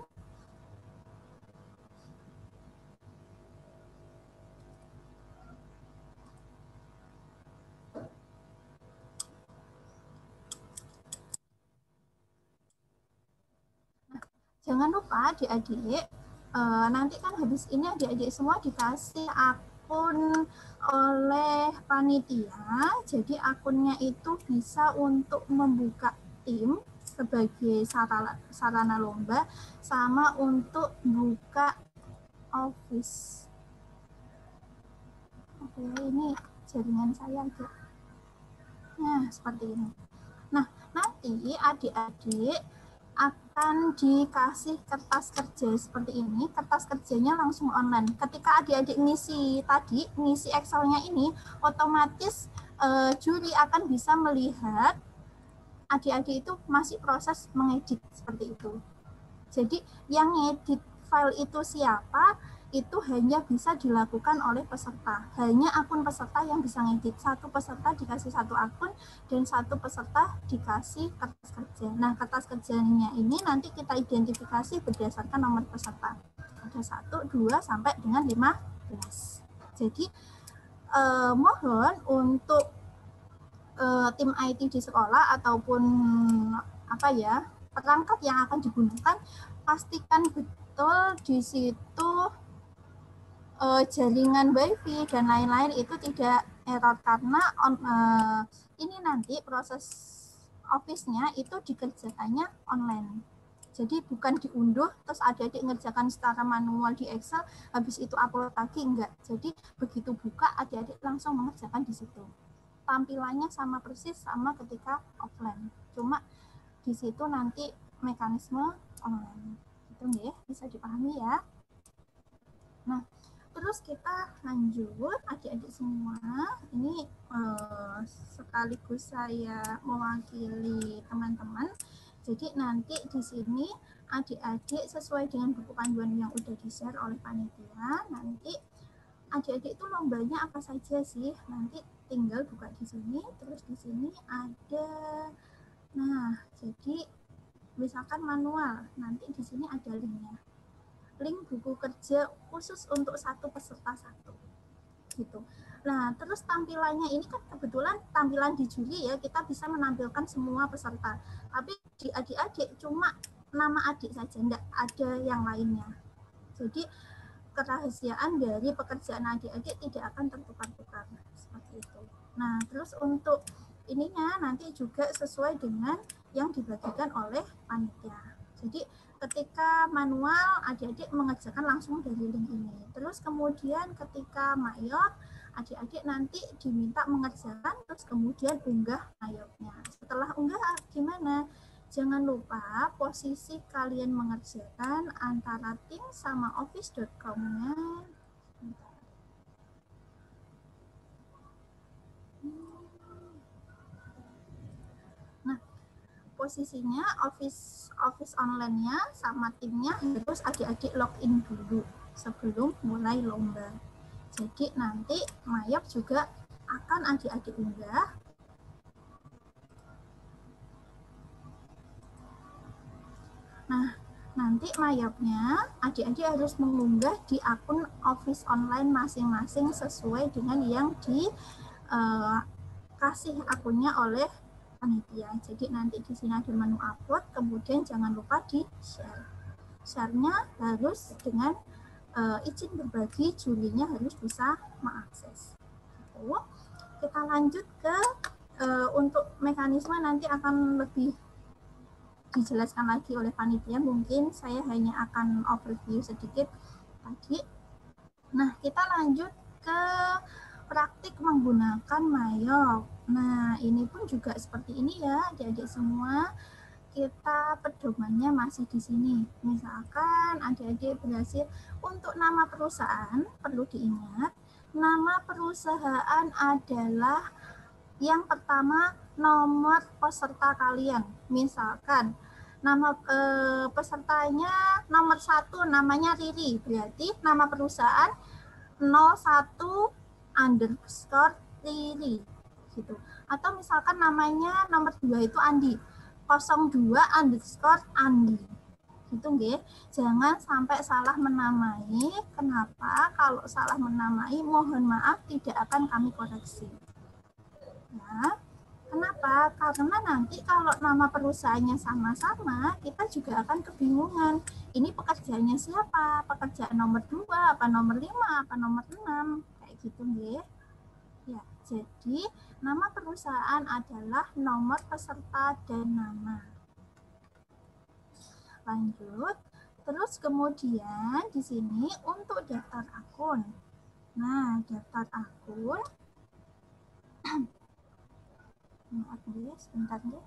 Jangan lupa adik-adik, nanti kan habis ini adik-adik semua dikasih akun oleh panitia. Jadi akunnya itu bisa untuk membuka tim sebagai sarana lomba, sama untuk buka Office. Oke, ini jaringan saya aja. Nah, seperti ini. Nah, nanti adik-adik akan dikasih kertas kerja seperti ini. Kertas kerjanya langsung online. Ketika adik-adik ngisi Excel-nya ini, otomatis juri akan bisa melihat adik-adik itu masih proses mengedit seperti itu. Jadi yang ngedit file itu siapa, itu hanya bisa dilakukan oleh peserta. Hanya akun peserta yang bisa ngedit. Satu peserta dikasih satu akun dan satu peserta dikasih kertas kerja. Nah, kertas kerjanya ini nanti kita identifikasi berdasarkan nomor peserta. Ada 1, 2, sampai dengan 15. Jadi, mohon untuk tim IT di sekolah ataupun perangkat yang akan digunakan, pastikan betul di situ jaringan WiFi dan lain-lain itu tidak error, karena ini nanti proses Office-nya itu dikerjakannya online. Jadi bukan diunduh terus adik-adik ngerjakan secara manual di Excel, habis itu upload lagi, enggak. Jadi begitu buka adik-adik langsung mengerjakan di situ. Tampilannya sama persis sama ketika offline. Cuma di situ nanti mekanisme online. Itu nggih, bisa dipahami ya. Nah, terus kita lanjut adik-adik semua. Ini sekaligus saya mewakili teman-teman. Jadi nanti di sini adik-adik sesuai dengan buku panduan yang udah di-share oleh panitia, nanti adik-adik itu lombanya apa saja sih? Nanti tinggal buka di sini, terus di sini ada, nah jadi misalkan manual, nanti di sini ada linknya. Link buku kerja khusus untuk satu peserta satu, gitu. Nah, terus tampilannya ini kan kebetulan tampilan di Juli ya, kita bisa menampilkan semua peserta. Tapi di adik-adik cuma nama adik saja, enggak ada yang lainnya. Jadi kerahasiaan dari pekerjaan adik-adik tidak akan tertukar-tukar seperti itu. Nah, terus untuk ininya nanti juga sesuai dengan yang dibagikan oleh panitia. Jadi ketika manual adik-adik mengerjakan langsung dari link ini. Terus kemudian ketika mayop adik-adik nanti diminta mengerjakan terus kemudian unggah mayopnya. Setelah unggah gimana? Jangan lupa posisi kalian mengerjakan antara tim sama office.com-nya. Nah, posisinya office online-nya sama timnya harus adik-adik login dulu sebelum mulai lomba. Jadi nanti mayop juga akan adik-adik unggah. Nah, nanti mayopnya adik-adik harus mengunggah di akun office online masing-masing sesuai dengan yang dikasih akunnya oleh panitia. Jadi nanti di sini ada menu upload, kemudian jangan lupa di share. Share-nya harus dengan izin berbagi, Julinya harus bisa mengakses. Kita lanjut ke untuk mekanisme nanti akan lebih dijelaskan lagi oleh panitia, mungkin saya hanya akan overview sedikit tadi. Nah, kita lanjut ke praktik menggunakan mayop. Nah, ini pun juga seperti ini ya, adik-adik semua. Kita pedomannya masih di sini. Misalkan adik-adik berhasil untuk nama perusahaan, perlu diingat, nama perusahaan adalah yang pertama nomor peserta kalian. Misalkan nama pesertanya nomor 1 namanya Riri, berarti nama perusahaan 01_Riri gitu. Atau misalkan namanya nomor 2 itu Andi, 02_Andi gitu nggih. Jangan sampai salah menamai. Kenapa? Kalau salah menamai mohon maaf tidak akan kami koreksi. Ya, kenapa? Karena nanti kalau nama perusahaannya sama-sama, kita juga akan kebingungan. Ini pekerjaannya siapa? Pekerjaan nomor 2, apa nomor 5, apa nomor 6? Kayak gitu, nggih. Ya, jadi nama perusahaan adalah nomor peserta dan nama. Lanjut. Terus kemudian di sini untuk daftar akun. Nah, daftar akun maaf dulu ya, sebentar deh.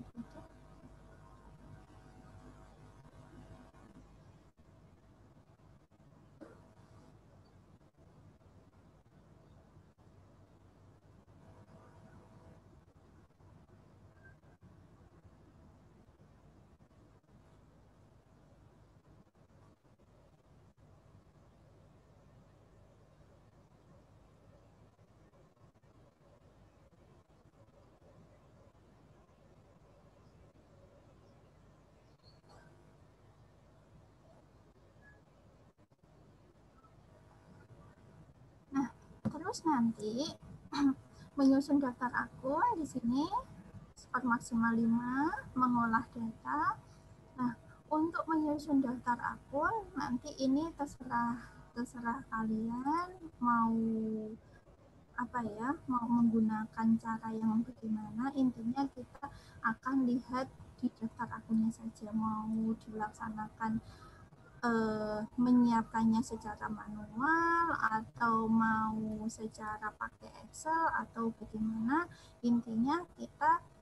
Terus nanti menyusun daftar akun di sini cepat maksimal 5, mengolah data. Nah, untuk menyusun daftar akun nanti ini terserah kalian mau apa ya, mau menggunakan cara yang bagaimana. Intinya kita akan lihat di daftar akunnya saja, mau dilaksanakan menyiapkannya secara manual atau mau secara pakai Excel atau bagaimana. Intinya kita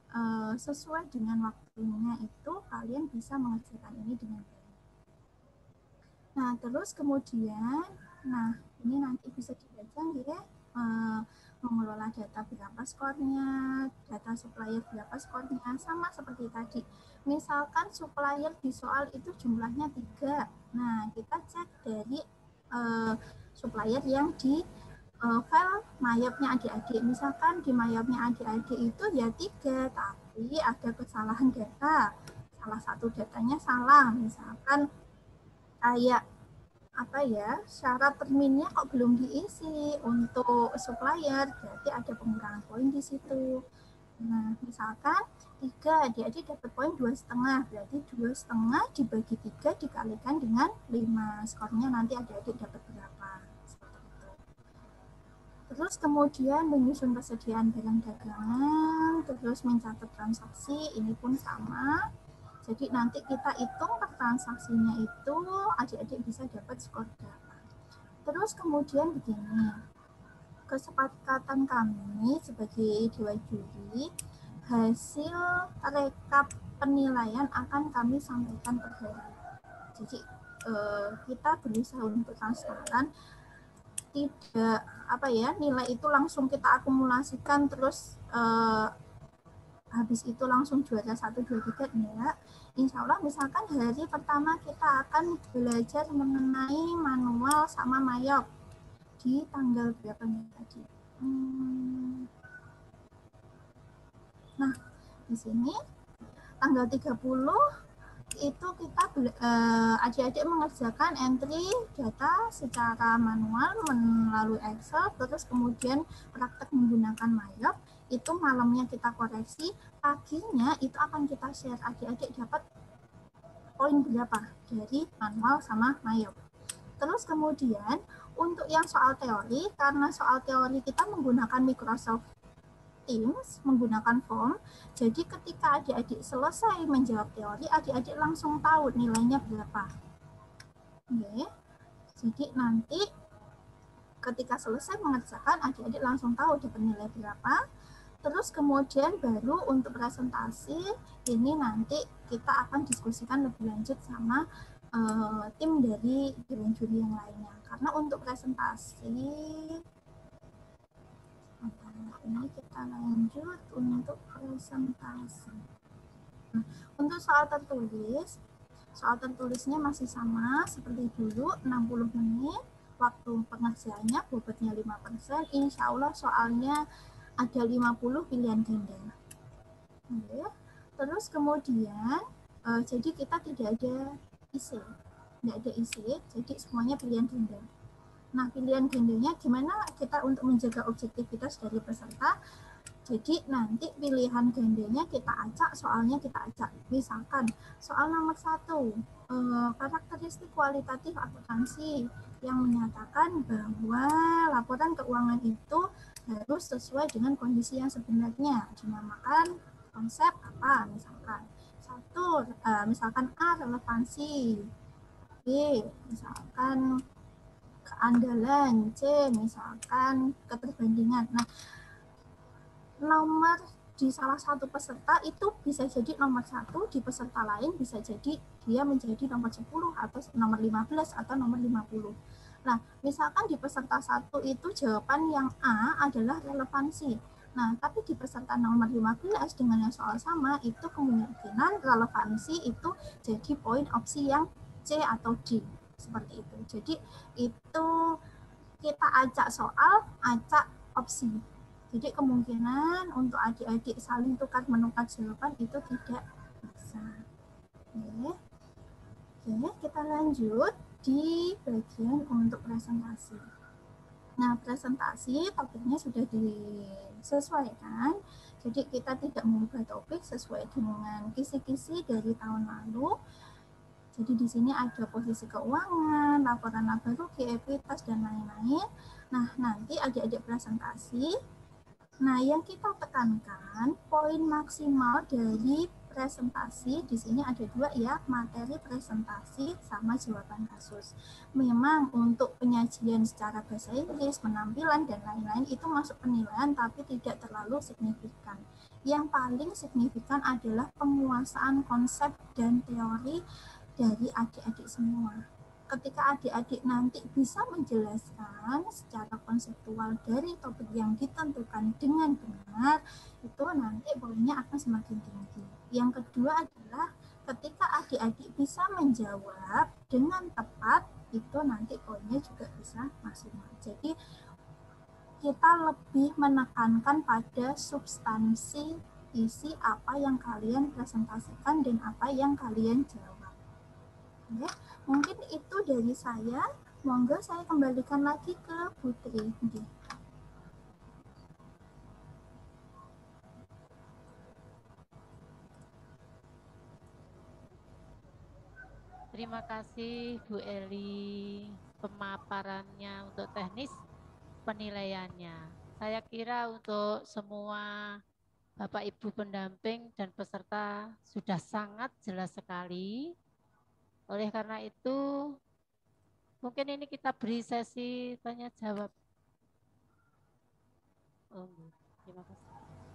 sesuai dengan waktunya itu kalian bisa mengerjakan ini dengan baik. Nah, terus kemudian, nah ini nanti bisa dibaca ya, mengelola data berapa skornya, data supplier berapa skornya, sama seperti tadi. Misalkan supplier di soal itu jumlahnya 3. Nah, kita cek dari supplier yang di file MyOb-nya adik-adik. Misalkan di MyOb-nya adik-adik itu ya 3, tapi ada kesalahan data. Salah satu datanya salah, misalkan kayak apa ya, syarat terminnya kok belum diisi untuk supplier, berarti ada pengurangan poin di situ. Nah, misalkan 3, adik-adik dapat poin 2,5, berarti 2,5 dibagi 3 dikalikan dengan 5, skornya nanti adik-adik dapat berapa. Terus kemudian menyusun persediaan barang dagangan, terus mencatat transaksi, ini pun sama. Jadi nanti kita hitung per transaksinya itu, adik-adik bisa dapat skor berapa. Terus kemudian begini, kesepakatan kami sebagai dewan juri, hasil rekap penilaian akan kami sampaikan per hari. Jadi kita berusaha untuk transparan, tidak apa ya, nilai itu langsung kita akumulasikan terus habis itu langsung juara 1, 2, 3 enggak. Insya Allah misalkan hari pertama kita akan belajar mengenai manual sama MyOb di tanggal berapa nih tadi? Nah, di sini tanggal 30 itu kita adik-adik mengerjakan entry data secara manual melalui Excel, terus kemudian praktek menggunakan MyOb. Itu malamnya kita koreksi, paginya itu akan kita share adik-adik dapat poin berapa dari manual sama MyOb. Terus kemudian untuk yang soal teori, karena soal teori kita menggunakan Microsoft Teams, menggunakan form, jadi ketika adik-adik selesai menjawab teori, adik-adik langsung tahu nilainya berapa. Oke. Jadi nanti ketika selesai mengerjakan, adik-adik langsung tahu dapat nilai berapa. Terus kemudian baru untuk presentasi, ini nanti kita akan diskusikan lebih lanjut sama tim dari dewan juri yang lainnya. Karena untuk presentasi, ini kita lanjut untuk presentasi. Nah, untuk soal tertulisnya masih sama seperti dulu, 60 menit, waktu pengerjaannya bobotnya 5%, insya Allah soalnya ada 50 pilihan ganda. Oke. Terus kemudian, jadi kita tidak ada isi, jadi semuanya pilihan ganda. Nah, pilihan gandanya gimana kita untuk menjaga objektivitas dari peserta? Jadi nanti pilihan gandanya kita acak, soalnya kita acak. Misalkan soal nomor 1, karakteristik kualitatif akuntansi yang menyatakan bahwa laporan keuangan itu harus sesuai dengan kondisi yang sebenarnya. Dinamakan konsep apa? Misalkan 1, misalkan A, relevansi. B, misalkan keandalan. C, misalkan keterbandingan. Nah, nomor di salah satu peserta itu bisa jadi nomor 1, di peserta lain bisa jadi dia menjadi nomor 10 atau nomor 15 atau nomor 50. Nah, misalkan di peserta 1 itu jawaban yang A adalah relevansi. Nah, tapi di peserta nomor 15 dengan yang soal sama, itu kemungkinan relevansi itu jadi poin opsi yang C atau D. Seperti itu. Jadi, itu kita acak soal, acak opsi. Jadi, kemungkinan untuk adik-adik saling tukar-menukar jawaban itu tidak bisa. Oke, kita lanjut di bagian untuk presentasi. Nah, presentasi topiknya sudah disesuaikan. Jadi kita tidak mengubah topik sesuai dengan kisi-kisi dari tahun lalu. Jadi di sini ada posisi keuangan, laporan laba rugi, ekuitas dan lain-lain. Nah, nanti adik-adik presentasi. Nah, yang kita tekankan poin maksimal dari presentasi di sini ada 2 ya, materi presentasi sama jawaban kasus. Memang untuk penyajian secara bahasa Inggris, penampilan dan lain-lain itu masuk penilaian tapi tidak terlalu signifikan. Yang paling signifikan adalah penguasaan konsep dan teori dari adik-adik semua. Ketika adik-adik nanti bisa menjelaskan secara konseptual dari topik yang ditentukan dengan benar, itu nanti poinnya akan semakin tinggi. Yang kedua adalah ketika adik-adik bisa menjawab dengan tepat, itu nanti poinnya juga bisa maksimal. Jadi kita lebih menekankan pada substansi isi apa yang kalian presentasikan dan apa yang kalian jawab. Ya, mungkin itu dari saya. Monggo saya kembalikan lagi ke Putri. Terima kasih Bu Eli pemaparannya untuk teknis penilaiannya. Saya kira untuk semua Bapak Ibu pendamping dan peserta sudah sangat jelas sekali. Oleh karena itu, mungkin ini kita beri sesi tanya jawab. Terima kasih.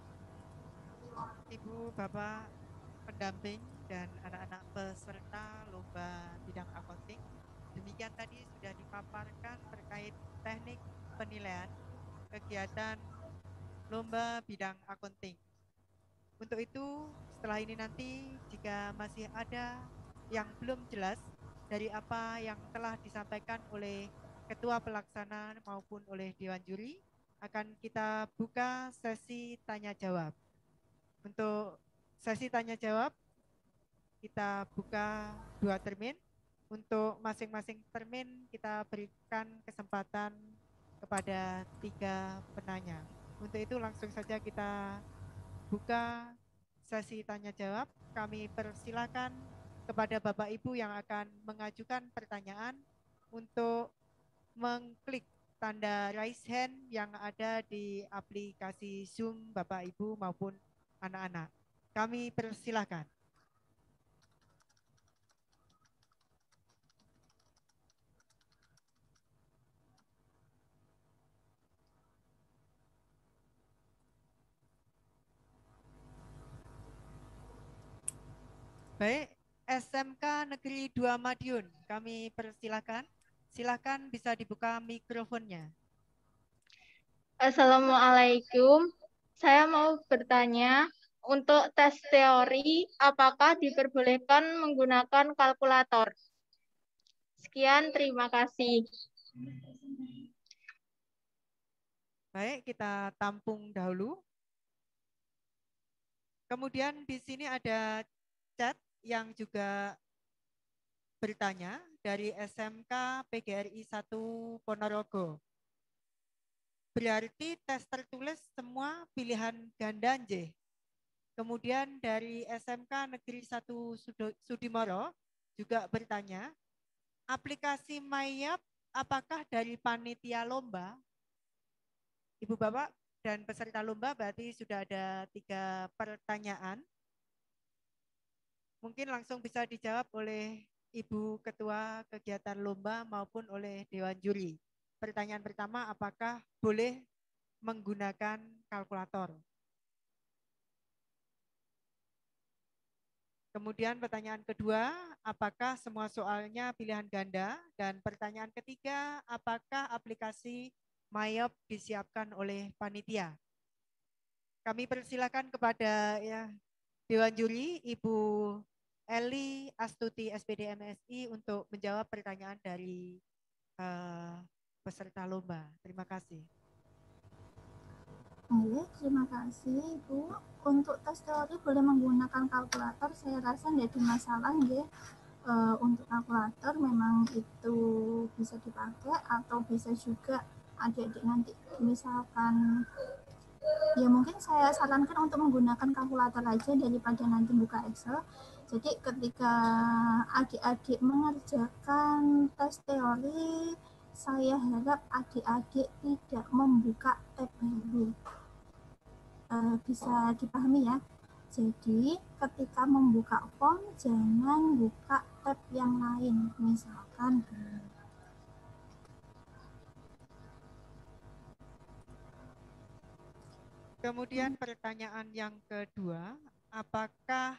Ibu, Bapak, pendamping, dan anak-anak peserta lomba bidang akunting. Demikian tadi sudah dipaparkan terkait teknik penilaian kegiatan lomba bidang akunting. Untuk itu, setelah ini nanti jika masih ada yang belum jelas dari apa yang telah disampaikan oleh Ketua Pelaksana maupun oleh Dewan Juri, akan kita buka sesi tanya jawab. Untuk sesi tanya jawab, kita buka 2 termin. Untuk masing-masing termin kita berikan kesempatan kepada 3 penanya. Untuk itu langsung saja kita buka sesi tanya jawab. Kami persilakan kepada Bapak Ibu yang akan mengajukan pertanyaan untuk mengklik tanda raise hand yang ada di aplikasi Zoom Bapak Ibu maupun anak-anak. Kami persilakan. Baik, SMK Negeri 2 Madiun, kami persilakan. Silakan bisa dibuka mikrofonnya. Assalamualaikum. Saya mau bertanya, untuk tes teori, apakah diperbolehkan menggunakan kalkulator? Sekian, terima kasih. Baik, kita tampung dahulu. Kemudian di sini ada chat yang juga bertanya dari SMK PGRI 1 Ponorogo. Berarti tes tertulis semua pilihan ganda J. Kemudian dari SMK Negeri 1 Sudimoro juga bertanya, aplikasi MyYap apakah dari panitia lomba? Ibu Bapak dan peserta lomba berarti sudah ada 3 pertanyaan. Mungkin langsung bisa dijawab oleh Ibu Ketua Kegiatan Lomba maupun oleh Dewan Juri. Pertanyaan pertama, apakah boleh menggunakan kalkulator? Kemudian pertanyaan kedua, apakah semua soalnya pilihan ganda? Dan pertanyaan ketiga, apakah aplikasi MyYap disiapkan oleh panitia? Kami persilakan kepada Dewan Juri, Ibu Eli Astuti SPD MSI untuk menjawab pertanyaan dari peserta lomba. Terima kasih. Baik, terima kasih Ibu. Untuk tes teori boleh menggunakan kalkulator, saya rasa tidak ada masalah ya. Untuk kalkulator memang itu bisa dipakai atau bisa juga adik-adik nanti misalkan ya mungkin saya sarankan untuk menggunakan kalkulator aja daripada nanti buka Excel. Jadi ketika adik-adik mengerjakan tes teori, saya harap adik-adik tidak membuka tab baru. Bisa dipahami ya. Jadi ketika membuka form jangan buka tab yang lain, misalkan Kemudian pertanyaan yang kedua, apakah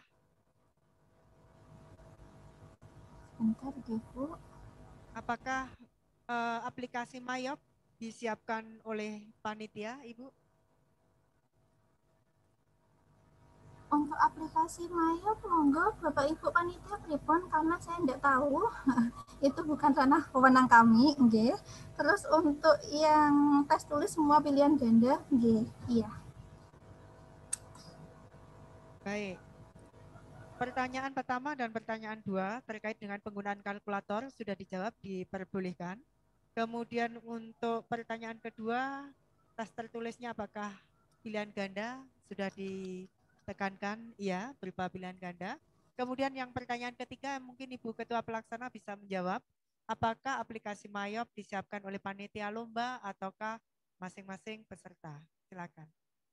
Bentar, Bu. apakah aplikasi Mayop disiapkan oleh panitia, Ibu? Untuk aplikasi Mayop, monggo Bapak Ibu panitia pripun karena saya tidak tahu. Itu bukan ranah wewenang kami, nggih. Terus untuk yang tes tulis semua pilihan ganda, nggih. Iya. Baik. Pertanyaan pertama dan pertanyaan dua terkait dengan penggunaan kalkulator sudah dijawab, diperbolehkan. Kemudian untuk pertanyaan kedua, tes tertulisnya apakah pilihan ganda sudah ditekankan? Iya, berupa pilihan ganda. Kemudian yang pertanyaan ketiga, mungkin Ibu Ketua Pelaksana bisa menjawab, apakah aplikasi Mayop disiapkan oleh panitia lomba ataukah masing-masing peserta? Silakan.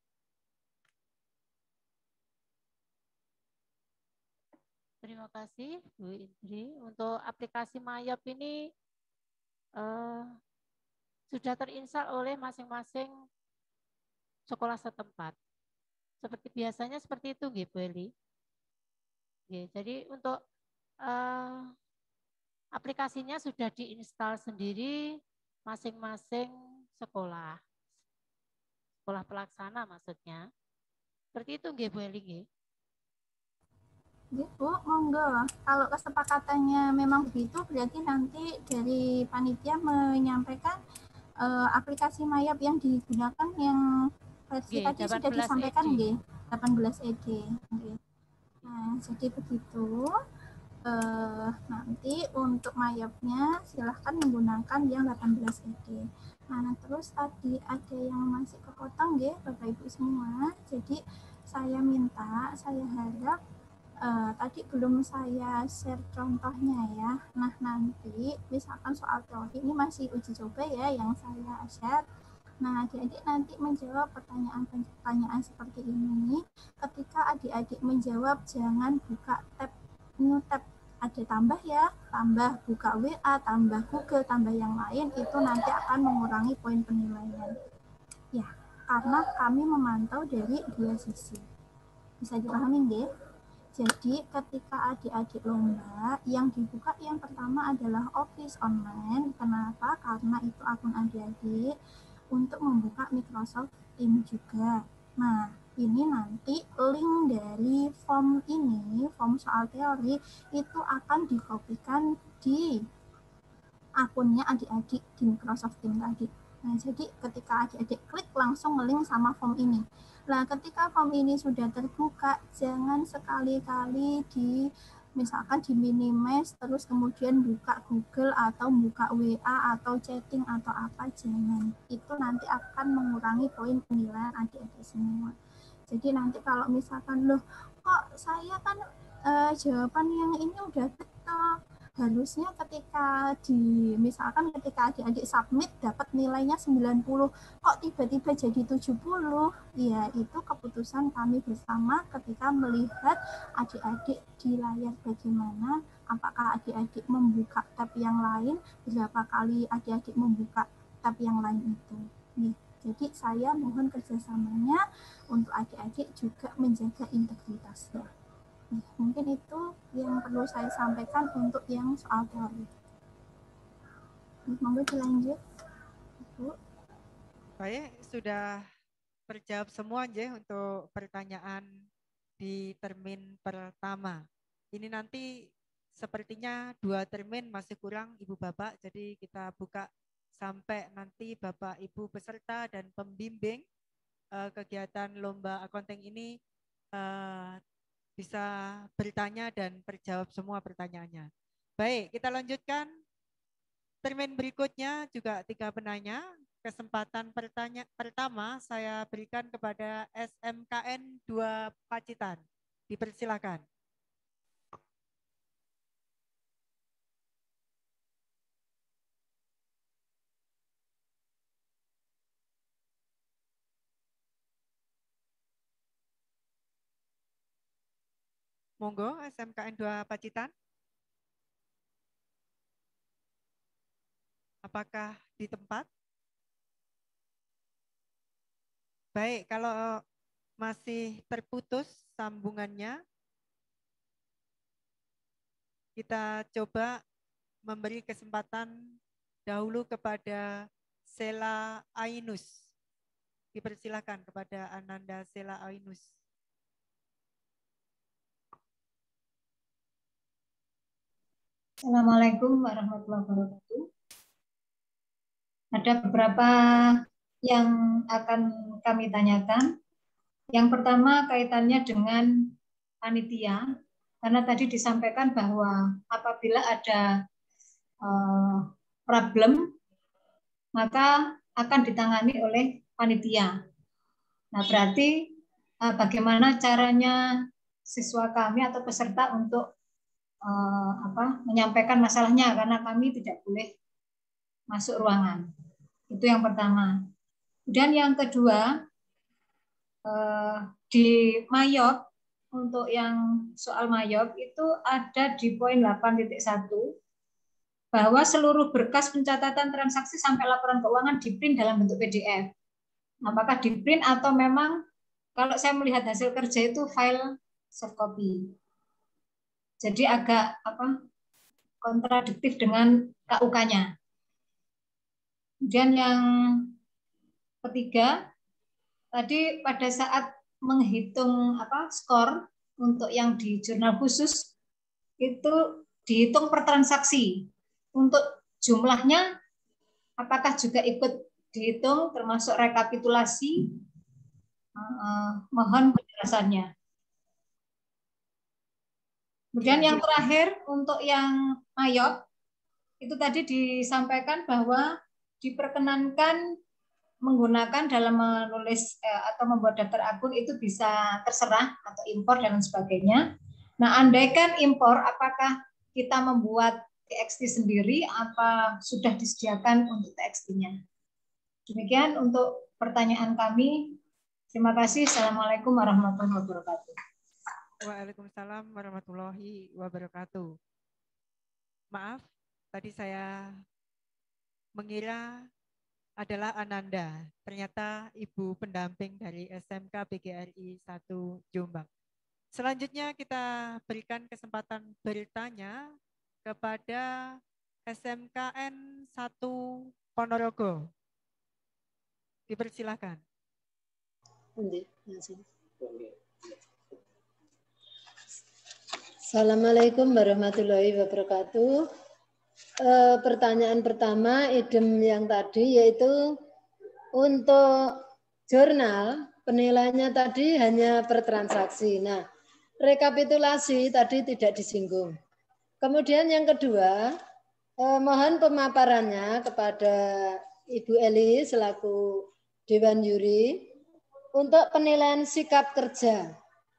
Terima kasih Bu Indri. Untuk aplikasi Mayop ini sudah terinstal oleh masing-masing sekolah setempat. Seperti biasanya seperti itu, Bu Eli. Jadi untuk aplikasinya sudah diinstal sendiri masing-masing sekolah. Sekolah pelaksana maksudnya. Seperti itu, Bu Eli. Bu, monggo. Kalau kesepakatannya memang begitu, berarti nanti dari panitia menyampaikan aplikasi Mayap yang digunakan yang versi tadi sudah disampaikan, nggih, 18 ED. Nah, jadi begitu. Nanti untuk Mayapnya silahkan menggunakan yang 18 ED. Nah, terus tadi ada yang masih kepotong, nggih, Bapak Ibu semua. Jadi saya harap tadi belum saya share contohnya ya. Nah, nanti misalkan soal teori ini masih uji coba ya yang saya share. Nah, adik-adik nanti menjawab pertanyaan-pertanyaan seperti ini. Ketika adik-adik menjawab, jangan buka tab, new tab. Ada tambah ya, tambah buka WA, tambah Google, tambah yang lain, itu nanti akan mengurangi poin penilaian. Ya, karena kami memantau dari dua sisi. Bisa dipahami nggih? Jadi ketika adik-adik lomba, yang dibuka yang pertama adalah Office Online. Kenapa? Karena itu akun adik-adik untuk membuka Microsoft Teams juga. Nah, ini nanti link dari form ini, form soal teori, itu akan dikopikan di akunnya adik-adik di Microsoft Teams tadi. Nah, jadi ketika adik-adik klik langsung nge-link sama form ini. Nah, ketika form ini sudah terbuka, jangan sekali-kali misalkan di minimize terus kemudian buka Google atau buka WA atau chatting atau apa, jangan. Itu nanti akan mengurangi poin penilaian adik-adik semua. Jadi nanti kalau misalkan loh, kok saya kan jawaban yang ini udah betul, harusnya ketika misalkan ketika adik-adik submit dapat nilainya 90, kok tiba-tiba jadi 70, ya itu keputusan kami bersama ketika melihat adik-adik di layar bagaimana, apakah adik-adik membuka tab yang lain, berapa kali adik-adik membuka tab yang lain itu. Nih, jadi saya mohon kerjasamanya untuk adik-adik juga menjaga integritasnya. Mungkin itu yang perlu saya sampaikan untuk yang soal teori. Monggo dilanjut, Bu. Baik, sudah terjawab semua aja untuk pertanyaan di termin pertama. Ini nanti sepertinya 2 termin masih kurang Ibu Bapak, jadi kita buka sampai nanti Bapak Ibu peserta dan pembimbing kegiatan lomba accounting ini bisa bertanya dan terjawab semua pertanyaannya. Baik, kita lanjutkan. Termin berikutnya juga 3 penanya. Kesempatan pertama saya berikan kepada SMKN 2 Pacitan. Dipersilakan. Monggo SMKN 2 Pacitan. Apakah di tempat? Baik, kalau masih terputus sambungannya, kita coba memberi kesempatan dahulu kepada Sela Ainus. Dipersilakan kepada Ananda Sela Ainus. Assalamualaikum warahmatullahi wabarakatuh. Ada beberapa yang akan kami tanyakan. Yang pertama kaitannya dengan panitia, karena tadi disampaikan bahwa apabila ada problem, maka akan ditangani oleh panitia. Nah, berarti bagaimana caranya siswa kami atau peserta untuk menyampaikan masalahnya, karena kami tidak boleh masuk ruangan. Itu yang pertama. Kemudian yang kedua, di Mayop, untuk yang soal Mayop itu ada di poin 8.1 bahwa seluruh berkas pencatatan transaksi sampai laporan keuangan di-print dalam bentuk PDF. Apakah di-print atau memang kalau saya melihat hasil kerja itu file soft copy. Jadi agak kontradiktif dengan KUK-nya. Kemudian yang ketiga, tadi pada saat menghitung skor untuk yang di jurnal khusus itu dihitung per transaksi. Untuk jumlahnya apakah juga ikut dihitung termasuk rekapitulasi? Mohon penjelasannya. Kemudian yang terakhir untuk yang Mayop itu tadi disampaikan bahwa diperkenankan menggunakan dalam menulis atau membuat daftar akun itu bisa terserah atau impor dan sebagainya. Nah, andaikan impor, apakah kita membuat TXT sendiri apa sudah disediakan untuk TXT-nya? Demikian untuk pertanyaan kami. Terima kasih. Assalamualaikum warahmatullahi wabarakatuh. Waalaikumsalam warahmatullahi wabarakatuh. Maaf, tadi saya mengira adalah Ananda. Ternyata ibu pendamping dari SMK BGRI 1 Jombang. Selanjutnya kita berikan kesempatan bertanya kepada SMKN 1 Ponorogo. Dipersilakan. Assalamualaikum warahmatullahi wabarakatuh. Pertanyaan pertama idem yang tadi yaitu untuk jurnal penilaiannya tadi hanya per transaksi. Nah, rekapitulasi tadi tidak disinggung. Kemudian yang kedua, mohon pemaparannya kepada Ibu Eli selaku Dewan Juri untuk penilaian sikap kerja.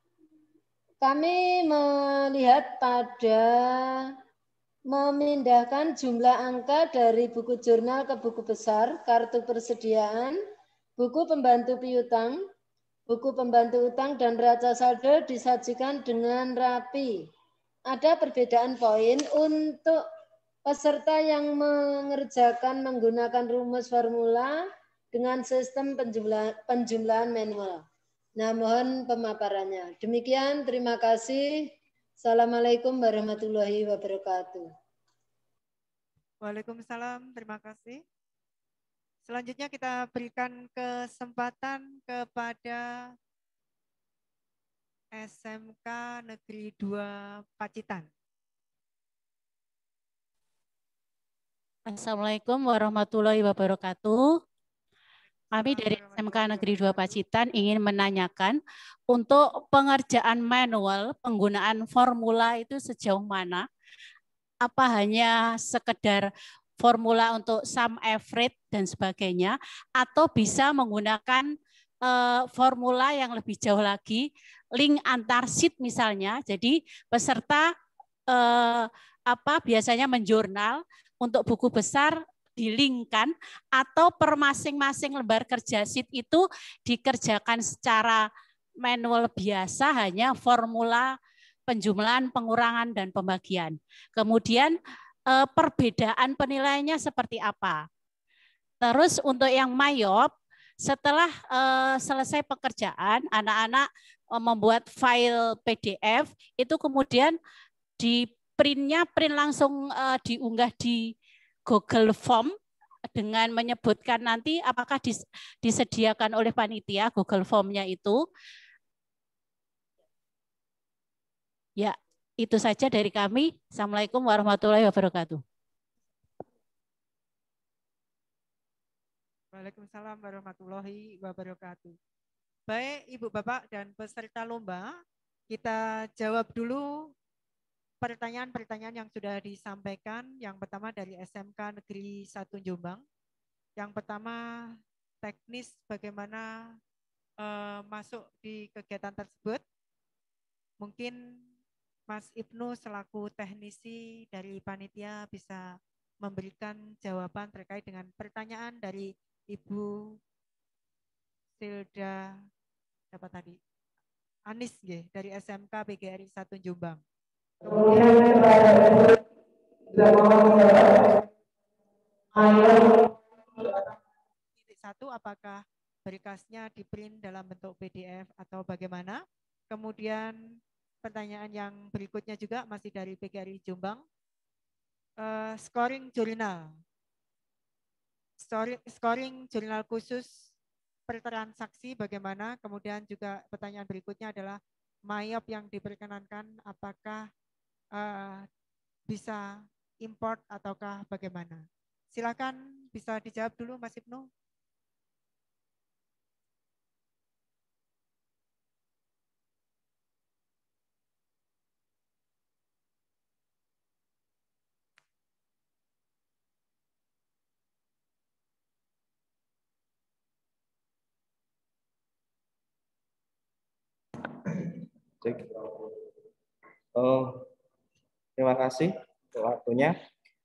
Kami melihat pada memindahkan jumlah angka dari buku jurnal ke buku besar, kartu persediaan, buku pembantu piutang, buku pembantu utang, dan raca saldo disajikan dengan rapi. Ada perbedaan poin untuk peserta yang mengerjakan menggunakan rumus formula dengan sistem penjumlahan manual. Nah, mohon pemaparannya. Demikian, terima kasih. Assalamualaikum warahmatullahi wabarakatuh. Waalaikumsalam, terima kasih. Selanjutnya kita berikan kesempatan kepada SMK Negeri 2 Pacitan. Assalamualaikum warahmatullahi wabarakatuh. Kami dari SMK Negeri 2 Pacitan ingin menanyakan untuk pengerjaan manual, penggunaan formula itu sejauh mana? Apa hanya sekedar formula untuk sum average dan sebagainya, atau bisa menggunakan formula yang lebih jauh lagi, link antar sheet misalnya. Jadi peserta biasanya menjurnal untuk buku besar dilingkan atau per masing-masing lembar kerja sheet itu dikerjakan secara manual biasa, hanya formula penjumlahan, pengurangan, dan pembagian. Kemudian perbedaan penilaiannya seperti apa? Terus untuk yang Mayop, setelah selesai pekerjaan, anak-anak membuat file PDF, itu kemudian di print langsung diunggah di Google Form dengan menyebutkan nanti apakah disediakan oleh panitia Google Form-nya itu. Ya, itu saja dari kami. Assalamualaikum warahmatullahi wabarakatuh. Waalaikumsalam warahmatullahi wabarakatuh. Baik, Ibu Bapak dan peserta lomba, kita jawab dulu pertanyaan-pertanyaan yang sudah disampaikan. Yang pertama dari SMK Negeri 1 Jombang. Yang pertama teknis bagaimana masuk di kegiatan tersebut. Mungkin Mas Ibnu selaku teknisi dari panitia bisa memberikan jawaban terkait dengan pertanyaan dari Ibu Silda apa tadi? Anis dari SMK PGRI 1 Jombang. Titik satu, apakah berkasnya di print dalam bentuk PDF atau bagaimana? Kemudian pertanyaan yang berikutnya juga masih dari PGRI Jombang. Scoring jurnal. Scoring jurnal khusus per transaksi bagaimana? Kemudian juga pertanyaan berikutnya adalah MAIOP yang diperkenankan apakah bisa import ataukah bagaimana? Silakan bisa dijawab dulu Mas Ibnu. Terima kasih untuk waktunya.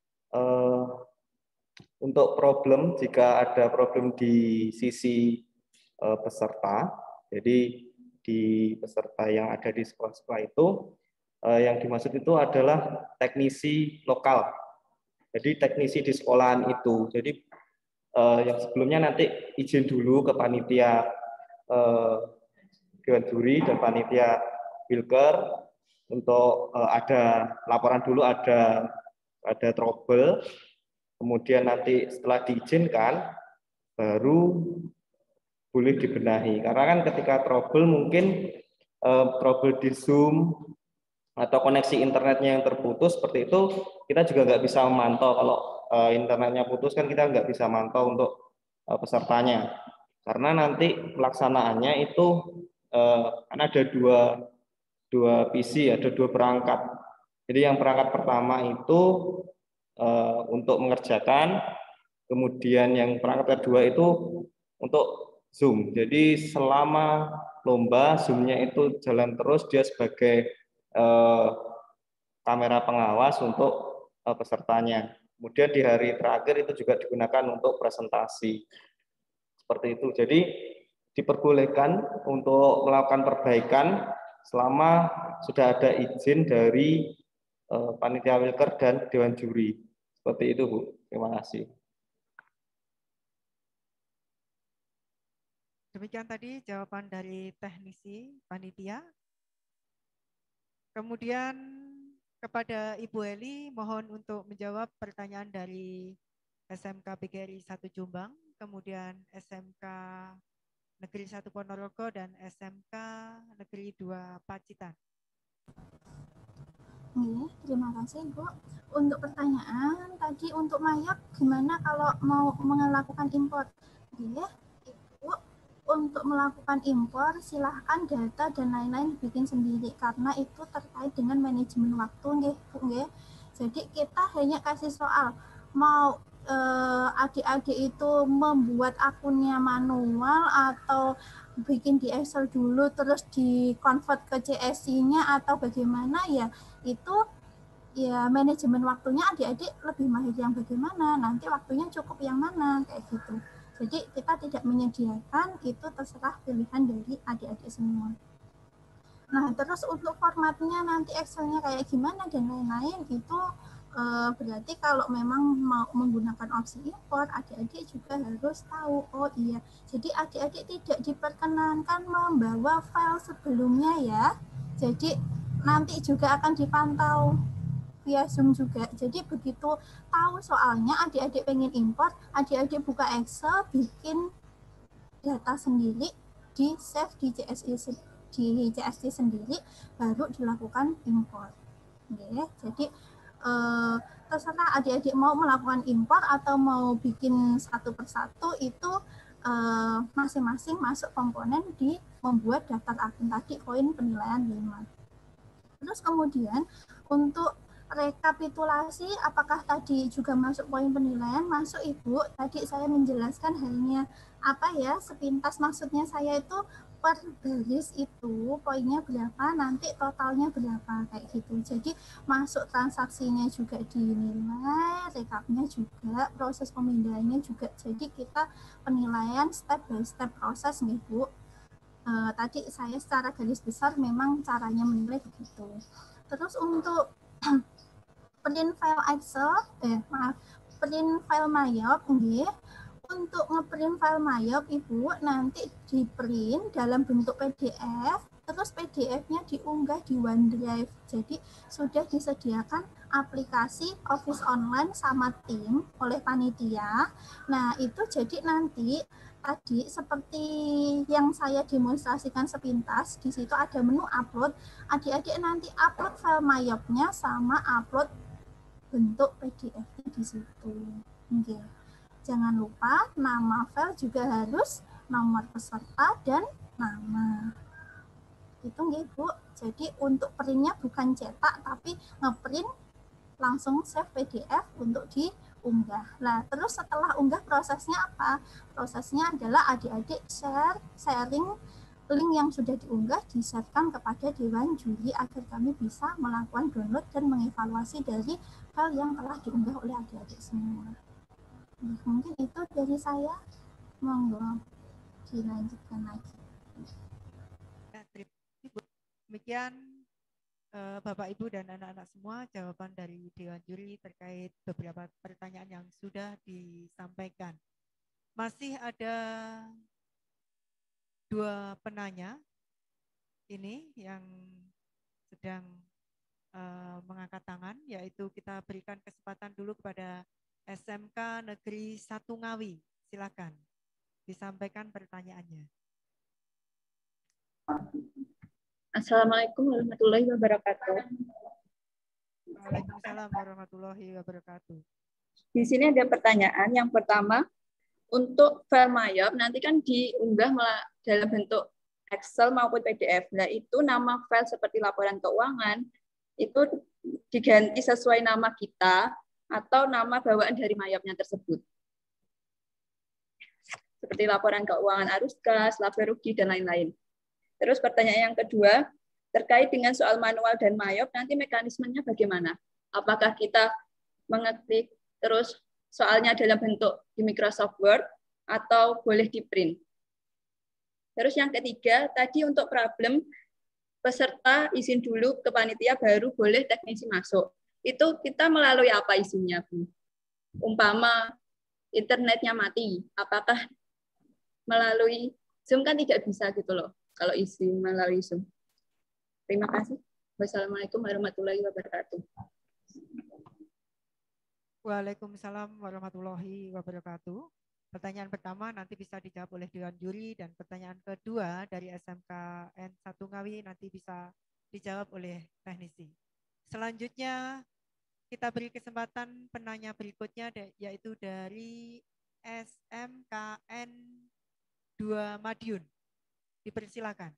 Untuk problem, jika ada problem di sisi peserta, jadi di peserta yang ada di sekolah-sekolah itu, yang dimaksud itu adalah teknisi lokal. Jadi teknisi di sekolahan itu. Jadi yang sebelumnya nanti izin dulu ke panitia Dewan Juri dan panitia Wilker untuk ada laporan dulu, ada trouble. Kemudian nanti setelah diizinkan baru boleh dibenahi. Karena kan ketika trouble mungkin trouble di Zoom atau koneksi internetnya yang terputus seperti itu, kita juga nggak bisa memantau. Kalau internetnya putus kan kita nggak bisa mantau untuk pesertanya. Karena nanti pelaksanaannya itu kan ada dua PC, ada dua perangkat. Jadi yang perangkat pertama itu untuk mengerjakan, kemudian yang perangkat kedua itu untuk Zoom. Jadi selama lomba Zoom-nya itu jalan terus, dia sebagai kamera pengawas untuk pesertanya. Kemudian di hari terakhir itu juga digunakan untuk presentasi. Seperti itu. Jadi diperbolehkan untuk melakukan perbaikan selama sudah ada izin dari panitia Wilker dan Dewan Juri. Seperti itu, Bu. Terima kasih. Demikian tadi jawaban dari teknisi panitia. Kemudian kepada Ibu Eli mohon untuk menjawab pertanyaan dari SMK PGRI 1 Jombang, kemudian SMK Negeri 1 Ponorogo dan SMK Negeri 2 Pacitan. Terima kasih Bu. Untuk pertanyaan tadi untuk MAIOP gimana kalau mau melakukan impor? Ibu, untuk melakukan impor silahkan data dan lain-lain bikin sendiri karena itu terkait dengan manajemen waktu Bu. Jadi kita hanya kasih soal mau adik-adik itu membuat akunnya manual atau bikin di Excel dulu terus di convert ke CSV-nya atau bagaimana, ya itu ya manajemen waktunya adik-adik lebih mahir yang bagaimana, nanti waktunya cukup yang mana, kayak gitu. Jadi kita tidak menyediakan, itu terserah pilihan dari adik-adik semua. Nah terus untuk formatnya nanti Excel-nya kayak gimana dan lain-lain itu berarti kalau memang mau menggunakan opsi impor, adik-adik juga harus tahu, oh iya, jadi adik-adik tidak diperkenankan membawa file sebelumnya ya. Jadi nanti juga akan dipantau via Zoom juga. Jadi begitu tahu soalnya adik-adik pengen import, adik-adik buka Excel, bikin data sendiri, di save di CSD sendiri, baru dilakukan import. Oke, jadi terserah adik-adik mau melakukan impor atau mau bikin satu persatu, itu masing-masing masuk komponen di membuat daftar akun tadi koin penilaian 5. Terus kemudian untuk rekapitulasi, apakah tadi juga masuk poin penilaian? Masuk Ibu, tadi saya menjelaskan hanya apa ya, sepintas, maksudnya saya itu per baris itu poinnya berapa, nanti totalnya berapa, kayak gitu. Jadi masuk transaksinya juga dinilai, rekapnya juga, proses pemindahannya juga. Jadi kita penilaian step by step proses nih Bu. Tadi saya secara garis besar memang caranya menilai begitu. Terus untuk print file Excel, print file Mayop, untuk ngeprint file Mayop Ibu nanti di print dalam bentuk PDF, terus PDF-nya diunggah di OneDrive. Jadi sudah disediakan aplikasi Office Online sama tim oleh panitia. Nah itu jadi nanti tadi seperti yang saya demonstrasikan sepintas, di situ ada menu upload. Adik-adik nanti upload file Mayopnya sama upload bentuk PDF-nya di situ. Okay. Jangan lupa nama file juga harus nomor peserta dan nama. Itu nggih Bu. Jadi untuk printnya bukan cetak tapi ngeprint langsung save PDF untuk diunggah. Nah, terus setelah unggah prosesnya apa? Prosesnya adalah adik-adik sharing link yang sudah diunggah, di-share-kan kepada Dewan Juri agar kami bisa melakukan download dan mengevaluasi dari file yang telah diunggah oleh adik-adik semua. Mungkin itu dari saya, monggo dilanjutkan lagi. Demikian Bapak, Ibu, dan anak-anak semua jawaban dari Dewan Juri terkait beberapa pertanyaan yang sudah disampaikan. Masih ada 2 penanya ini yang sedang mengangkat tangan, yaitu kita berikan kesempatan dulu kepada SMK Negeri 1 Ngawi. Silakan disampaikan pertanyaannya. Assalamualaikum warahmatullahi wabarakatuh. Waalaikumsalam warahmatullahi wabarakatuh. Di sini ada pertanyaan. Yang pertama, untuk file Mayop nanti kan diunggah dalam bentuk Excel maupun PDF. Nah, itu nama file seperti laporan keuangan itu diganti sesuai nama kita atau nama bawaan dari Mayopnya tersebut. Seperti laporan keuangan arus kas, laba rugi, dan lain-lain. Terus pertanyaan yang kedua, terkait dengan soal manual dan Mayop, nanti mekanismenya bagaimana? Apakah kita mengetik terus soalnya dalam bentuk di Microsoft Word atau boleh di print? Terus yang ketiga, tadi untuk problem peserta izin dulu ke panitia baru boleh teknisi masuk. Itu kita melalui apa izinnya, Bu? Umpama internetnya mati, apakah melalui Zoom? Kan tidak bisa gitu loh, kalau izin melalui Zoom. Terima kasih. Wassalamualaikum warahmatullahi wabarakatuh. Waalaikumsalam warahmatullahi wabarakatuh. Pertanyaan pertama nanti bisa dijawab oleh Dewan Juri, dan pertanyaan kedua dari SMK N1 Ngawi nanti bisa dijawab oleh teknisi. Selanjutnya kita beri kesempatan penanya berikutnya, yaitu dari SMKN 2 Madiun. Dipersilakan.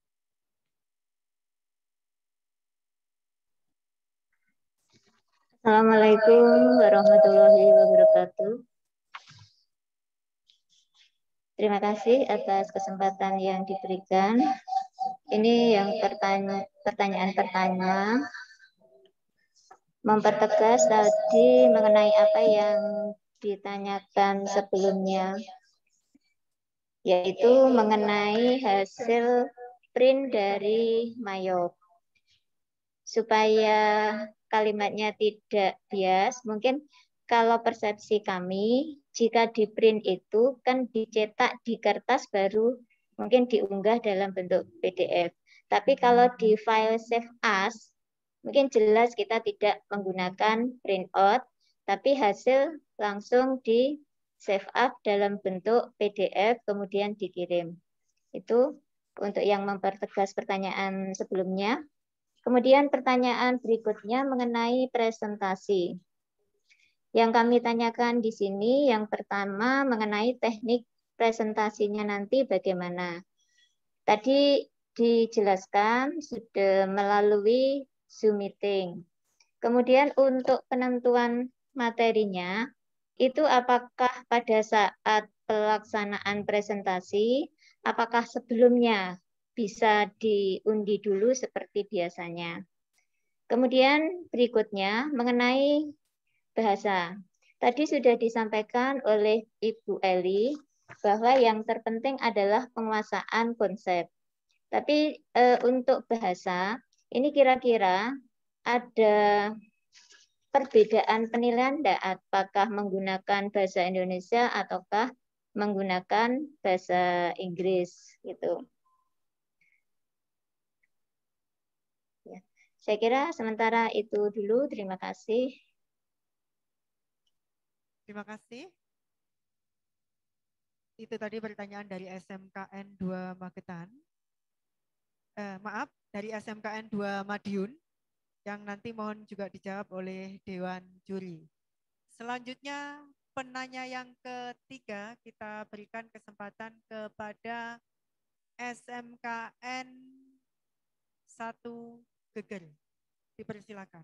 Assalamualaikum warahmatullahi wabarakatuh. Terima kasih atas kesempatan yang diberikan. Ini yang pertanyaan pertama mempertegas tadi mengenai apa yang ditanyakan sebelumnya, yaitu mengenai hasil print dari Mayop. Supaya kalimatnya tidak bias, mungkin kalau persepsi kami, jika di print itu kan dicetak di kertas baru mungkin diunggah dalam bentuk PDF. Tapi kalau di file save as, mungkin jelas kita tidak menggunakan print out, tapi hasil langsung di save up dalam bentuk PDF kemudian dikirim. Itu untuk yang mempertegas pertanyaan sebelumnya. Kemudian pertanyaan berikutnya mengenai presentasi. Yang kami tanyakan di sini yang pertama mengenai teknik presentasinya nanti bagaimana. Tadi dijelaskan sudah melalui Zoom meeting. Kemudian untuk penentuan materinya, itu apakah pada saat pelaksanaan presentasi, apakah sebelumnya bisa diundi dulu seperti biasanya. Kemudian berikutnya mengenai bahasa. Tadi sudah disampaikan oleh Ibu Eli bahwa yang terpenting adalah penguasaan konsep. Tapi untuk bahasa, ini kira-kira ada perbedaan penilaian enggak? Apakah menggunakan bahasa Indonesia ataukah menggunakan bahasa Inggris gitu. Ya. Saya kira sementara itu dulu. Terima kasih. Terima kasih. Itu tadi pertanyaan dari SMKN 2 Magetan. Maaf, dari SMKN 2 Madiun, yang nanti mohon juga dijawab oleh Dewan Juri. Selanjutnya, penanya yang ketiga, kita berikan kesempatan kepada SMKN 1 Geger. Dipersilakan.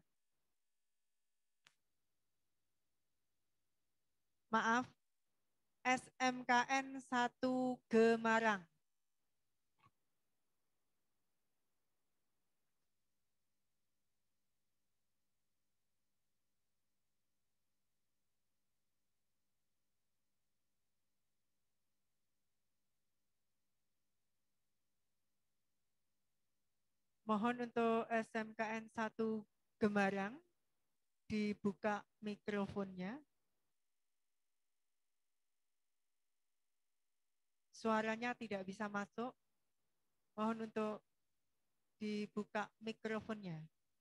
Maaf, SMKN 1 Gemarang. Mohon untuk SMKN 1 Gemarang dibuka mikrofonnya. Suaranya tidak bisa masuk. Mohon untuk dibuka mikrofonnya.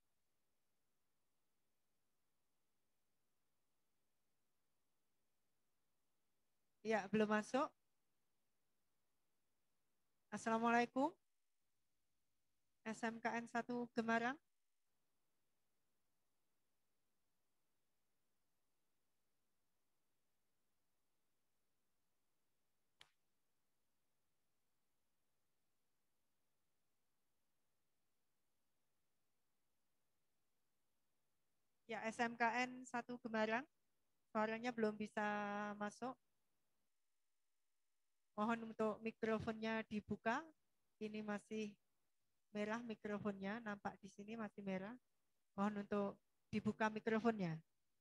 Ya, belum masuk. Assalamualaikum. SMKN 1 Gemarang. Ya, SMKN 1 Gemarang. Suaranya belum bisa masuk. Mohon untuk mikrofonnya dibuka. Ini masih merah mikrofonnya, nampak di sini masih merah. Mohon untuk dibuka mikrofonnya.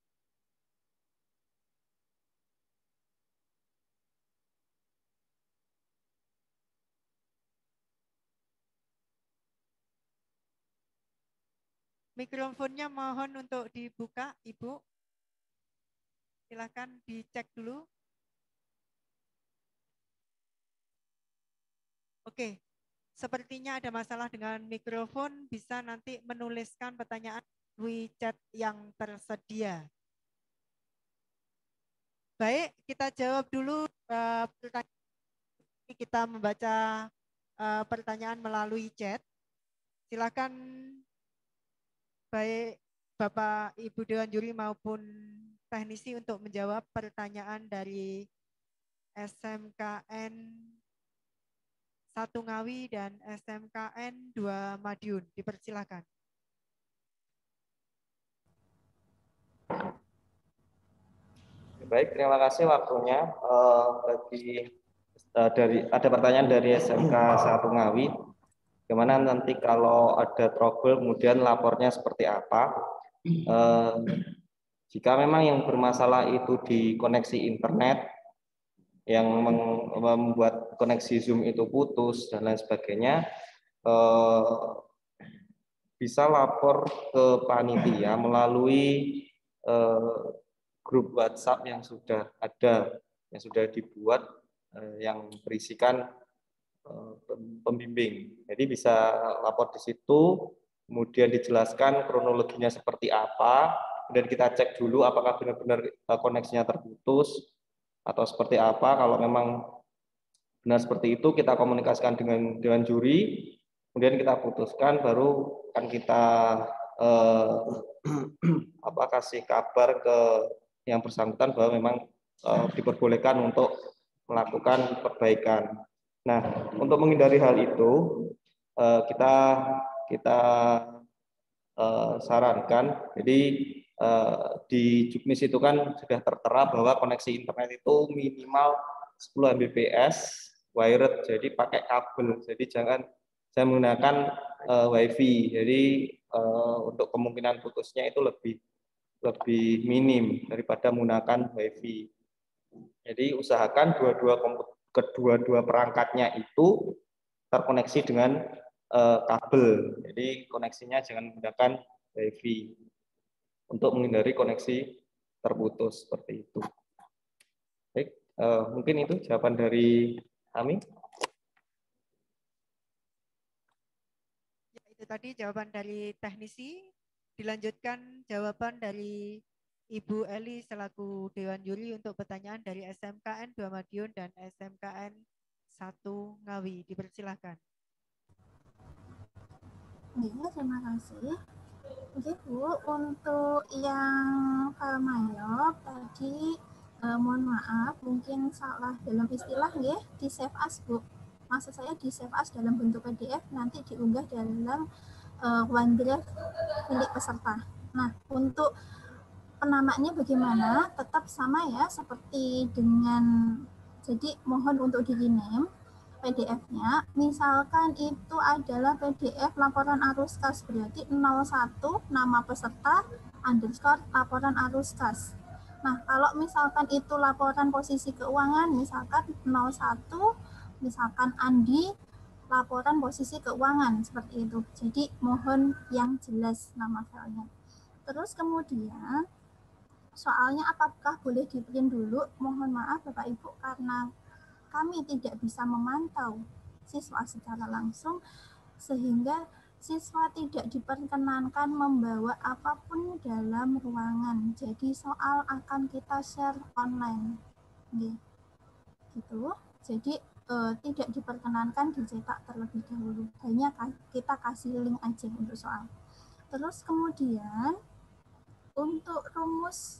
Mikrofonnya mohon untuk dibuka, Ibu. Silakan dicek dulu. Oke, sepertinya ada masalah dengan mikrofon, bisa nanti menuliskan pertanyaan melalui chat yang tersedia. Baik, kita jawab dulu pertanyaan. Kita membaca pertanyaan melalui chat. Silakan baik Bapak Ibu Dewan Juri maupun teknisi untuk menjawab pertanyaan dari SMKN 1 Ngawi dan SMKN 2 Madiun. Dipersilakan. Baik, terima kasih waktunya. Ada pertanyaan dari SMK 1 Ngawi. Gimana nanti kalau ada trouble kemudian lapornya seperti apa? Jika memang yang bermasalah itu di koneksi internet, yang membuat koneksi Zoom itu putus dan lain sebagainya, bisa lapor ke panitia melalui grup WhatsApp yang sudah ada, yang sudah dibuat, yang berisikan pembimbing. Jadi bisa lapor di situ, kemudian dijelaskan kronologinya seperti apa, kemudian kita cek dulu apakah benar-benar koneksinya terputus atau seperti apa. Kalau memang benar seperti itu, kita komunikasikan dengan juri, kemudian kita putuskan, baru akan kita kasih kabar ke yang bersangkutan bahwa memang diperbolehkan untuk melakukan perbaikan. Nah, untuk menghindari hal itu, kita sarankan, jadi di Juknis itu kan sudah tertera bahwa koneksi internet itu minimal 10 Mbps wired, jadi pakai kabel. Jadi jangan saya menggunakan WiFi. Jadi untuk kemungkinan putusnya itu lebih minim daripada menggunakan WiFi. Jadi usahakan kedua-dua perangkatnya itu terkoneksi dengan kabel. Jadi koneksinya jangan menggunakan WiFi untuk menghindari koneksi terputus seperti itu. Baik, mungkin itu jawaban dari kami. Ya, itu tadi jawaban dari teknisi. Dilanjutkan jawaban dari Ibu Eli selaku Dewan Juri untuk pertanyaan dari SMKN 2 Madiun dan SMKN 1 Ngawi. Dipersilakan. Ya, terima kasih. Oke Bu, untuk yang Mayop tadi mohon maaf mungkin salah dalam istilah ya, di save as Bu. Maksud saya di save as dalam bentuk PDF, nanti diunggah dalam OneDrive milik peserta. Nah, untuk penamaannya bagaimana? Tetap sama ya, seperti dengan, jadi mohon untuk di-rename PDF-nya. Misalkan itu adalah PDF laporan arus kas, berarti 01 nama peserta underscore laporan arus kas. Nah, kalau misalkan itu laporan posisi keuangan, misalkan 01, misalkan Andi, laporan posisi keuangan, seperti itu. Jadi mohon yang jelas nama filenya. Terus kemudian soalnya apakah boleh di-print dulu? Mohon maaf Bapak Ibu, karena kami tidak bisa memantau siswa secara langsung, sehingga siswa tidak diperkenankan membawa apapun dalam ruangan. Jadi soal akan kita share online, gitu. Jadi tidak diperkenankan dicetak terlebih dahulu. Hanya kita kasih link aja untuk soal. Terus kemudian untuk rumus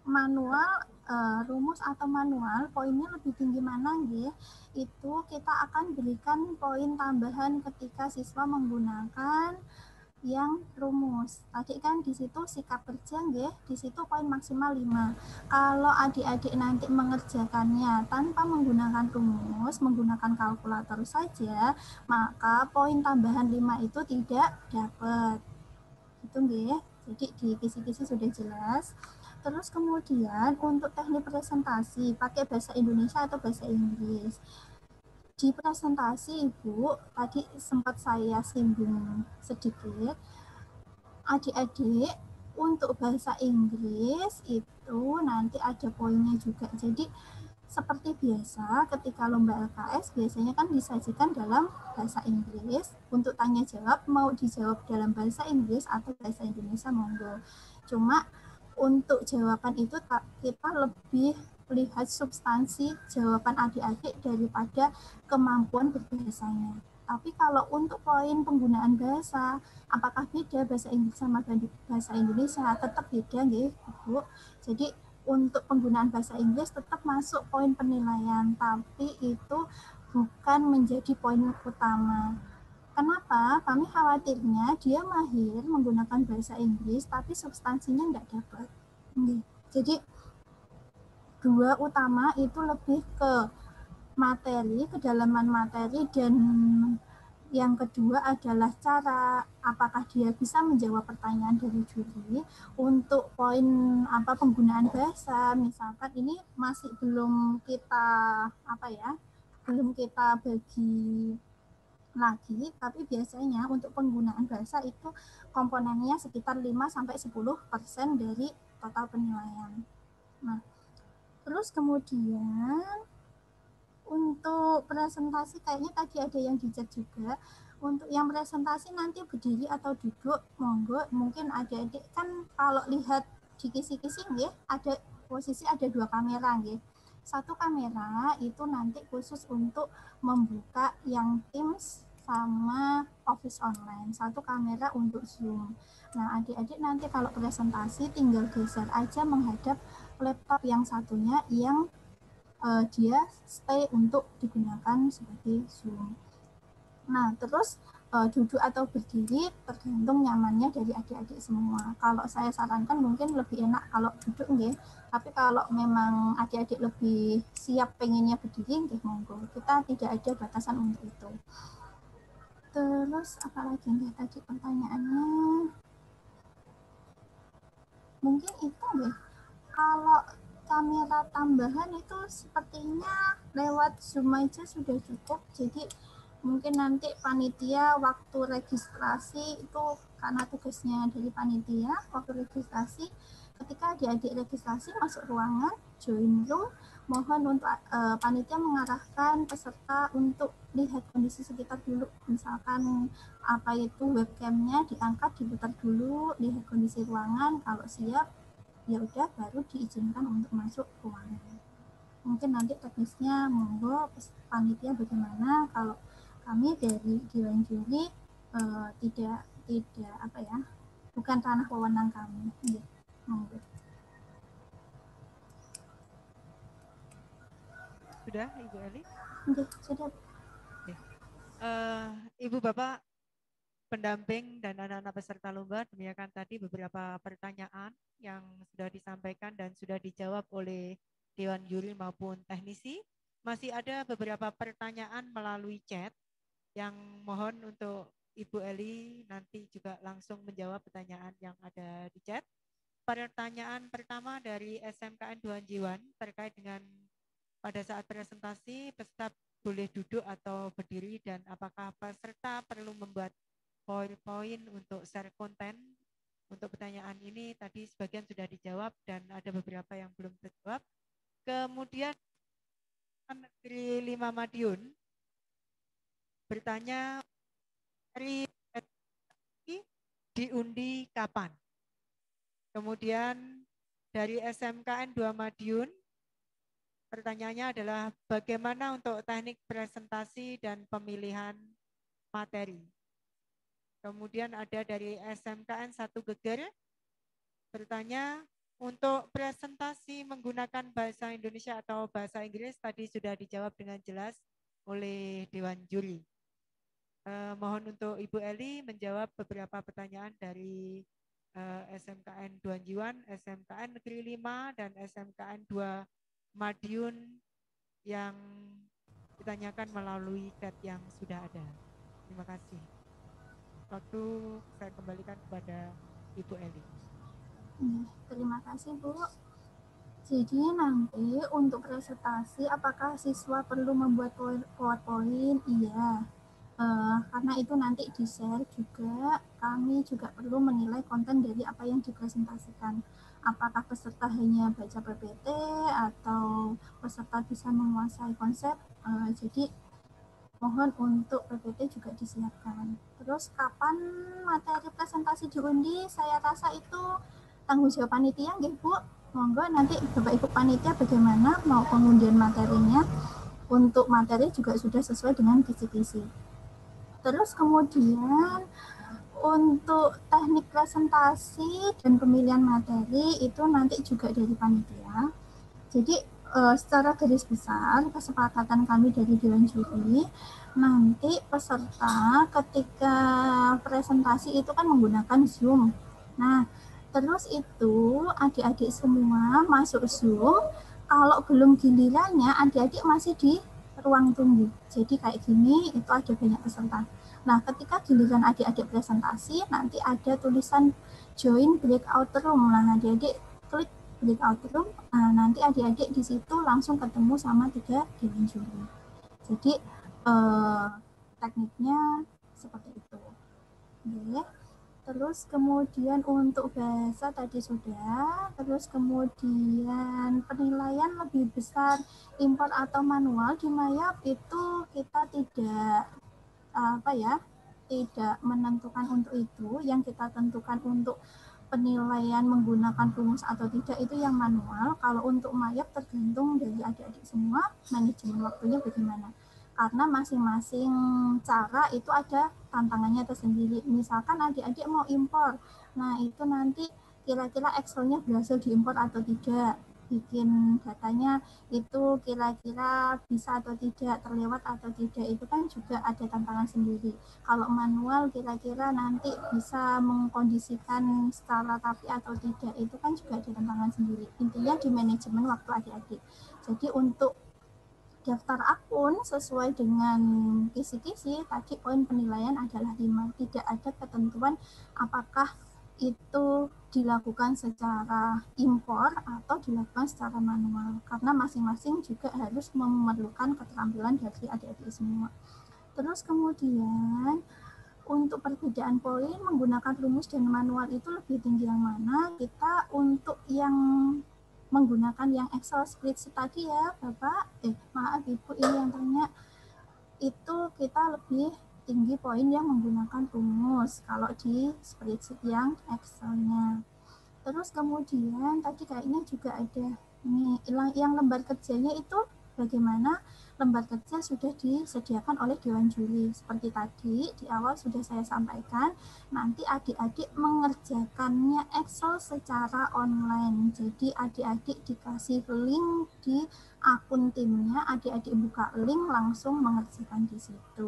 atau manual, poinnya lebih tinggi mana nggih? Itu kita akan berikan poin tambahan ketika siswa menggunakan yang rumus. Tadi kan di situ sikap kerja nggih, di situ poin maksimal 5. Kalau adik-adik nanti mengerjakannya tanpa menggunakan rumus, menggunakan kalkulator saja, maka poin tambahan 5 itu tidak dapat. Itu nggih. Jadi di kisi-kisi sudah jelas. Terus kemudian untuk teknik presentasi, pakai bahasa Indonesia atau bahasa Inggris. Di presentasi Ibu, tadi sempat saya singgung sedikit, adik-adik untuk bahasa Inggris itu nanti ada poinnya juga. Jadi seperti biasa ketika lomba LKS biasanya kan disajikan dalam bahasa Inggris. Untuk tanya jawab mau dijawab dalam bahasa Inggris atau bahasa Indonesia monggo. Cuma untuk jawaban itu kita lebih lihat substansi jawaban adik-adik daripada kemampuan berbahasanya. Tapi kalau untuk poin penggunaan bahasa, apakah beda bahasa Inggris sama bahasa Indonesia? Tetap beda nggih, Bu. Jadi untuk penggunaan bahasa Inggris tetap masuk poin penilaian, tapi itu bukan menjadi poin utama. Kenapa? Kami khawatirnya dia mahir menggunakan bahasa Inggris, tapi substansinya enggak dapat. Jadi dua utama itu lebih ke materi, kedalaman materi, dan yang kedua adalah cara apakah dia bisa menjawab pertanyaan dari juri. Untuk poin penggunaan bahasa, misalkan ini masih belum kita bagi lagi, tapi biasanya untuk penggunaan bahasa itu komponennya sekitar 5-10% dari total penilaian. Nah, terus kemudian untuk presentasi kayaknya tadi ada yang di chat juga. Untuk yang presentasi nanti berdiri atau duduk, monggo. Mungkin adik-adik kan kalau lihat di kisi-kisi ya, ada posisi ada 2 kamera ya. Satu kamera itu nanti khusus untuk membuka yang Teams sama Office Online. Satu kamera untuk Zoom. Nah, adik-adik nanti kalau presentasi tinggal geser aja menghadap laptop yang satunya yang dia stay untuk digunakan sebagai Zoom. Nah, terus duduk atau berdiri tergantung nyamannya dari adik-adik semua. Kalau saya sarankan mungkin lebih enak kalau duduk nggih. Tapi kalau memang adik-adik lebih siap pengennya berdiri nggih monggo. Kita tidak ada batasan untuk itu. Terus apa lagi nggih tadi pertanyaannya? Mungkin itu nggih. Kalau kamera tambahan itu sepertinya lewat Zoom aja sudah cukup. Jadi mungkin nanti panitia waktu registrasi itu karena tugasnya dari panitia waktu registrasi, ketika adik-adik registrasi masuk ruangan join room, mohon untuk panitia mengarahkan peserta untuk lihat kondisi sekitar dulu, misalkan apa itu webcamnya diangkat, diputar dulu, lihat kondisi ruangan, kalau siap ya udah baru diizinkan untuk masuk ruangan. Mungkin nanti teknisnya monggo panitia bagaimana. Kalau kami dari Dewan Juri tidak apa ya, bukan ranah wewenang kami. Ya, monggo. Sudah Ibu Eli? Ya, sudah. Ya. Ibu Bapak pendamping dan anak-anak peserta lomba, demikian tadi beberapa pertanyaan yang sudah disampaikan dan sudah dijawab oleh Dewan Juri maupun teknisi. Masih ada beberapa pertanyaan melalui chat yang mohon untuk Ibu Eli nanti juga langsung menjawab pertanyaan yang ada di chat. Pertanyaan pertama dari SMKN Duan Jiwan terkait dengan pada saat presentasi peserta boleh duduk atau berdiri dan apakah peserta perlu membuat PowerPoint untuk share konten. Untuk pertanyaan ini tadi sebagian sudah dijawab dan ada beberapa yang belum terjawab. Kemudian Negeri 5 Madiun bertanya dari diundi kapan? Kemudian dari SMKN 2 Madiun pertanyaannya adalah bagaimana untuk teknik presentasi dan pemilihan materi. Kemudian ada dari SMKN 1 Geger bertanya untuk presentasi menggunakan bahasa Indonesia atau bahasa Inggris tadi sudah dijawab dengan jelas oleh Dewan Juri. Mohon untuk Ibu Eli menjawab beberapa pertanyaan dari SMKN Duan Jiwan, SMKN Negeri 5 dan SMKN 2 Madiun yang ditanyakan melalui chat yang sudah ada. Terima kasih. Waktu saya kembalikan kepada Ibu Eli. Terima kasih Bu. Jadi nanti untuk presentasi apakah siswa perlu membuat PowerPoint? Iya. Karena itu nanti di-share juga, kami juga perlu menilai konten dari apa yang dipresentasikan. Apakah peserta hanya baca PPT atau peserta bisa menguasai konsep. Jadi mohon untuk PPT juga disiapkan. Terus kapan materi presentasi diundi? Saya rasa itu tanggung jawab panitia, nggih Bu. Monggo nanti Bapak Ibu panitia bagaimana mau pengundian materinya. Untuk materi juga sudah sesuai dengan kisi-kisi. Terus kemudian untuk teknik presentasi dan pemilihan materi itu nanti juga dari panitia. Jadi secara garis besar kesepakatan kami dari Dewan Juri, nanti peserta ketika presentasi itu kan menggunakan Zoom. Nah, terus itu adik-adik semua masuk Zoom, kalau belum gilirannya adik-adik masih di ruang tunggu. Jadi kayak gini, itu ada banyak peserta. Nah, ketika giliran adik-adik presentasi, nanti ada tulisan join breakout room. Nah, adik-adik klik breakout room, nanti adik-adik di situ langsung ketemu sama 3 Dewan Juri. Jadi tekniknya seperti itu. Oke. Terus kemudian untuk bahasa tadi sudah, terus kemudian penilaian lebih besar impor atau manual di Mayap itu kita tidak tidak menentukan untuk itu. Yang kita tentukan untuk penilaian menggunakan rumus atau tidak itu yang manual. Kalau untuk Mayap tergantung dari adik-adik semua manajemen waktunya bagaimana. Karena masing-masing cara itu ada tantangannya tersendiri. Misalkan adik-adik mau impor, nah itu nanti kira-kira Excel-nya berhasil diimpor atau tidak, bikin datanya itu kira-kira bisa atau tidak, terlewat atau tidak, itu kan juga ada tantangan sendiri. Kalau manual kira-kira nanti bisa mengkondisikan secara rapi atau tidak, itu kan juga ada tantangan sendiri. Intinya di manajemen waktu adik-adik. Jadi untuk daftar akun sesuai dengan kisi-kisi, tadi poin penilaian adalah 5. Tidak ada ketentuan apakah itu dilakukan secara impor atau dilakukan secara manual. Karena masing-masing juga harus memerlukan keterampilan dari adik-adik semua. Terus kemudian, untuk perbedaan poin menggunakan rumus dan manual itu lebih tinggi yang mana? Kita untuk yang menggunakan yang Excel spreadsheet tadi ya Bapak, maaf Ibu ini yang tanya, itu kita lebih tinggi poin yang menggunakan rumus kalau di spreadsheet yang Excel-nya. Terus kemudian tadi kayaknya juga ada ini yang lembar kerjanya itu bagaimana? Lembar kerja sudah disediakan oleh Dewan Juri. Seperti tadi di awal sudah saya sampaikan, nanti adik-adik mengerjakannya Excel secara online. Jadi adik-adik dikasih link di akun timnya, adik-adik buka link langsung mengerjakan di situ.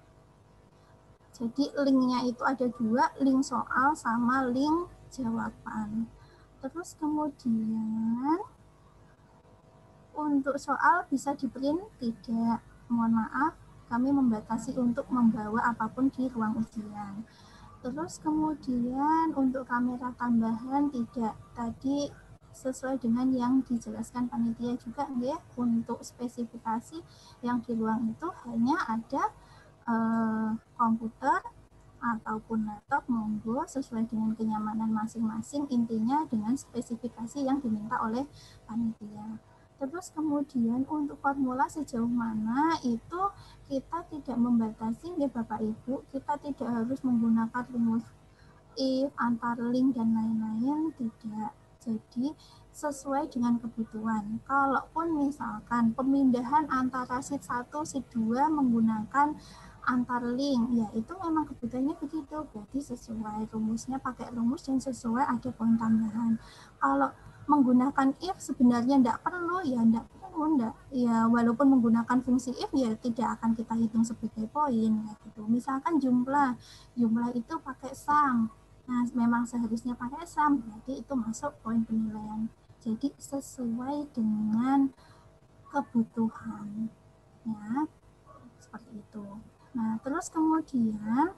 Jadi linknya itu ada 2, link soal sama link jawaban. Terus kemudian untuk soal bisa di-print? Tidak. Mohon maaf, kami membatasi untuk membawa apapun di ruang ujian. Terus kemudian untuk kamera tambahan tidak. Tadi sesuai dengan yang dijelaskan panitia juga ya, untuk spesifikasi yang di ruang itu hanya ada komputer ataupun laptop, monggo sesuai dengan kenyamanan masing-masing, intinya dengan spesifikasi yang diminta oleh panitia. Terus kemudian untuk formula sejauh mana itu kita tidak membatasi ya Bapak Ibu, kita tidak harus menggunakan rumus if, antar link dan lain-lain, tidak. Jadi sesuai dengan kebutuhan. Kalaupun misalkan pemindahan antara sheet 1, sheet 2 menggunakan antar link, ya itu memang kebutuhannya begitu, berarti sesuai rumusnya pakai rumus dan sesuai ada poin tambahan. Kalau menggunakan if sebenarnya tidak perlu, ya tidak perlu, enggak. Ya walaupun menggunakan fungsi if ya tidak akan kita hitung sebagai poin gitu. Misalkan jumlah itu pakai sum. Nah, memang seharusnya pakai sum, berarti itu masuk poin penilaian. Jadi sesuai dengan kebutuhan. Ya, seperti itu. Nah, terus kemudian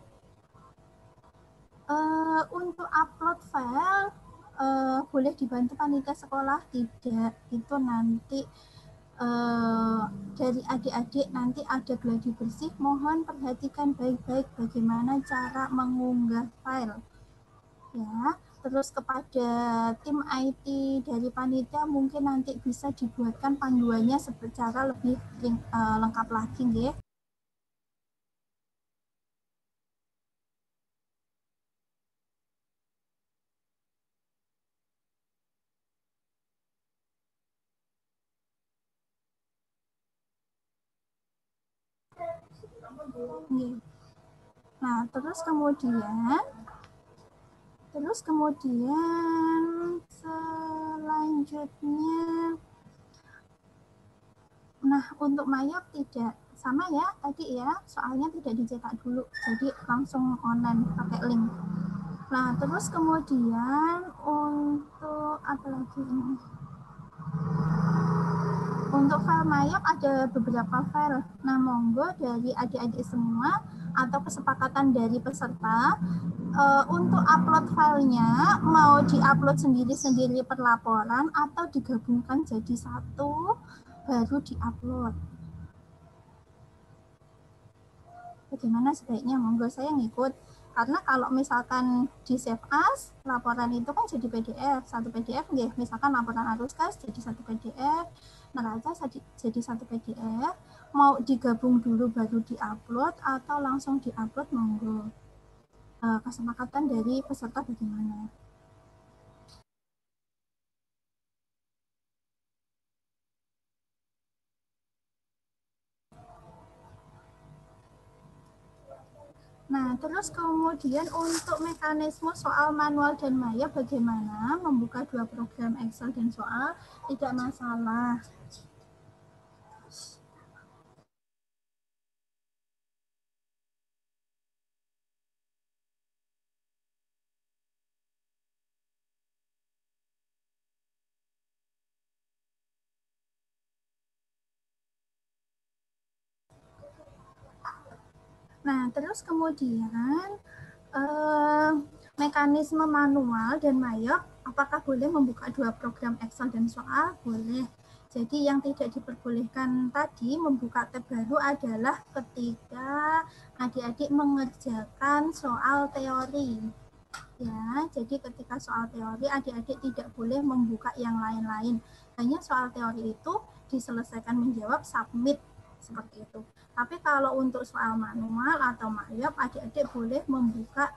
untuk upload file boleh dibantu panitia sekolah? Tidak, itu nanti dari adik-adik nanti ada gladi bersih, mohon perhatikan baik-baik bagaimana cara mengunggah file ya. Terus kepada tim IT dari panitia mungkin nanti bisa dibuatkan panduannya secara lebih lengkap lagi ya. Nah, terus kemudian selanjutnya, nah untuk Mayap tidak sama ya tadi ya, soalnya tidak dicetak dulu, jadi langsung online pakai link. Nah, terus kemudian untuk apa lagi ini? Untuk file Mayap ada beberapa file. Nah, monggo dari adik-adik semua atau kesepakatan dari peserta untuk upload filenya mau diupload sendiri-sendiri per laporan atau digabungkan jadi satu baru diupload. bagaimana sebaiknya? Monggo saya ngikut. Karena kalau misalkan di save as, laporan itu kan jadi PDF, satu PDF, misalkan laporan arus kas jadi satu PDF, neraca jadi satu PDF, mau digabung dulu baru diupload atau langsung diupload, monggo. Kesepakatan dari peserta bagaimana? Nah, terus kemudian untuk mekanisme soal manual dan maya bagaimana? Membuka dua program Excel dan soal tidak masalah. Nah, terus kemudian mekanisme manual dan mayop, apakah boleh membuka dua program Excel dan soal? Boleh. Jadi yang tidak diperbolehkan tadi membuka tab baru adalah ketika adik-adik mengerjakan soal teori. Ya, jadi ketika soal teori adik-adik tidak boleh membuka yang lain-lain. Hanya soal teori itu diselesaikan menjawab submit seperti itu. Tapi kalau untuk soal manual atau mayop, adik-adik boleh membuka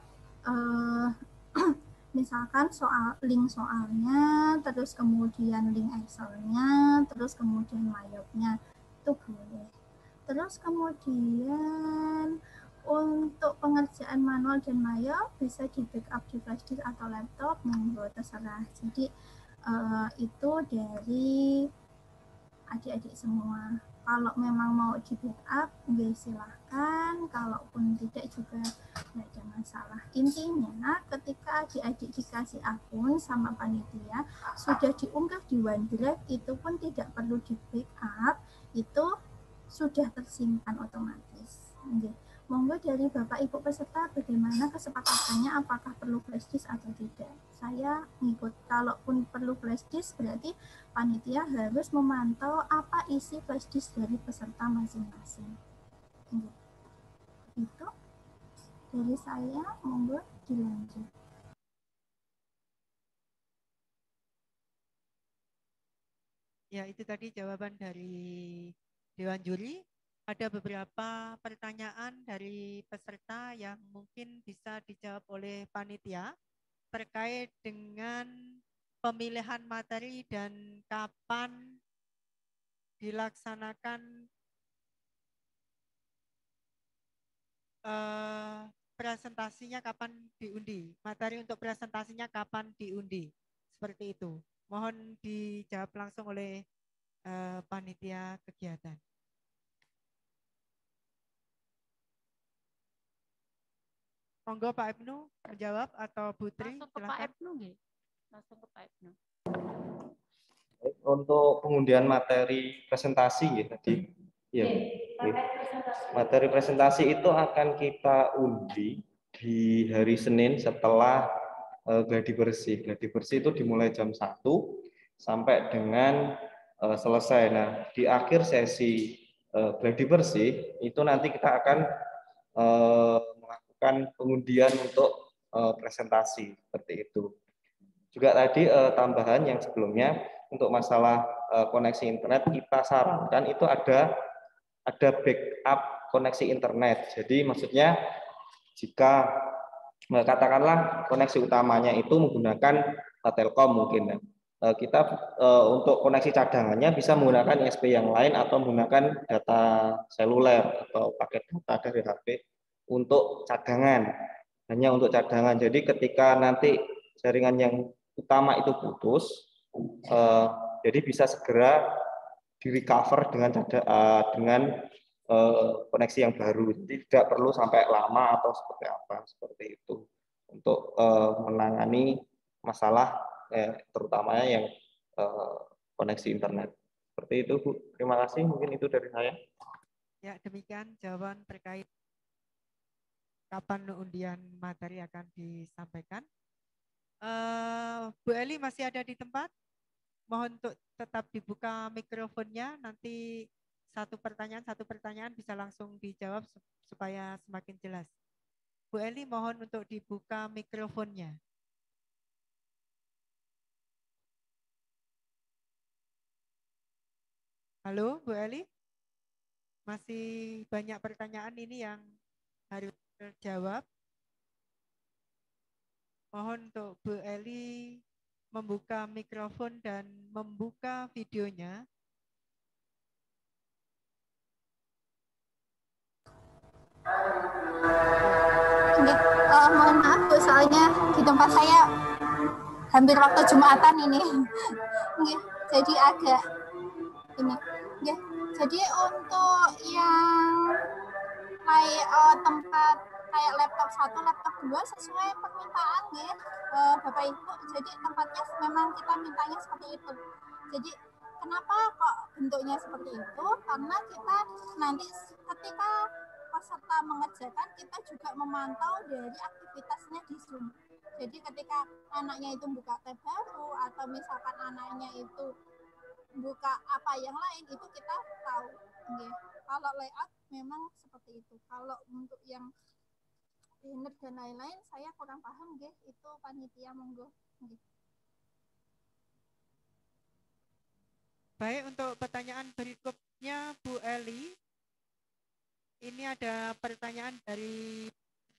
misalkan soal link soalnya, terus kemudian link Excel-nya, terus kemudian mayopnya, itu boleh. Terus kemudian untuk pengerjaan manual dan mayop bisa di backup di flash disk atau laptop, monggo terserah. Jadi itu dari adik-adik semua. Kalau memang mau di backup, silahkan. Kalaupun tidak juga tidak ada masalah. Intinya ketika adik-adik dikasih akun sama panitia, sudah diunggah di OneDrive, itu pun tidak perlu di backup, itu sudah tersimpan otomatis. Monggo dari Bapak Ibu peserta bagaimana kesepakatannya, apakah perlu flash disk atau tidak. Saya ngikut, kalaupun perlu flash disk berarti panitia harus memantau apa isi flash disk dari peserta masing-masing. Itu dari saya, monggo dilanjut. Ya, itu tadi jawaban dari Dewan Juri. Ada beberapa pertanyaan dari peserta yang mungkin bisa dijawab oleh panitia terkait dengan pemilihan materi dan kapan dilaksanakan presentasinya, kapan diundi. Materi untuk presentasinya kapan diundi. Seperti itu. Mohon dijawab langsung oleh panitia kegiatan. Monggo Pak Ibnu menjawab atau Putri? Langsung ke Pak Ibnu nggih. Langsung ke Pak Ibnu. Untuk pengundian materi presentasi ya tadi. Ya. Materi presentasi itu akan kita undi di hari Senin setelah gladi bersih. Gladi bersih itu dimulai jam 1 sampai dengan selesai. Nah, di akhir sesi gladi bersih itu nanti kita akan melakukan pengundian untuk presentasi seperti itu. Juga tadi tambahan yang sebelumnya untuk masalah koneksi internet kita sarankan itu ada backup koneksi internet. Jadi maksudnya jika katakanlah koneksi utamanya itu menggunakan Telkom mungkin, kita untuk koneksi cadangannya bisa menggunakan ISP yang lain atau menggunakan data seluler atau paket data dari HP untuk cadangan, hanya untuk cadangan. Jadi ketika nanti jaringan yang utama itu putus, jadi bisa segera di recover dengan koneksi yang baru. Jadi tidak perlu sampai lama atau seperti apa, seperti itu untuk menangani masalah terutamanya yang koneksi internet. Seperti itu Bu. Terima kasih. Mungkin itu dari saya. Ya, demikian jawaban terkait kapan undian materi akan disampaikan. Bu Eli masih ada di tempat? Mohon untuk tetap dibuka mikrofonnya, nanti satu pertanyaan bisa langsung dijawab supaya semakin jelas. Bu Eli mohon untuk dibuka mikrofonnya. Halo Bu Eli, masih banyak pertanyaan ini yang harus terjawab. Mohon untuk Bu Eli membuka mikrofon dan membuka videonya. Mohon maaf Bu, soalnya di tempat saya hampir waktu Jumatan ini. Jadi agak ini. Jadi untuk yang kayak tempat kayak laptop 1, laptop 2 sesuai permintaan Bapak Ibu. Jadi tempatnya memang kita mintanya seperti itu. Jadi kenapa kok bentuknya seperti itu? Karena kita nanti ketika peserta mengerjakan, kita juga memantau dari aktivitasnya di Zoom. Jadi ketika anaknya itu buka tab baru atau misalkan anaknya itu buka apa yang lain, itu kita tahu. Kalau layout memang seperti itu. Kalau untuk yang banner dan lain-lain saya kurang paham, itu panitia monggo. Baik, untuk pertanyaan berikutnya Bu Eli. Ini ada pertanyaan dari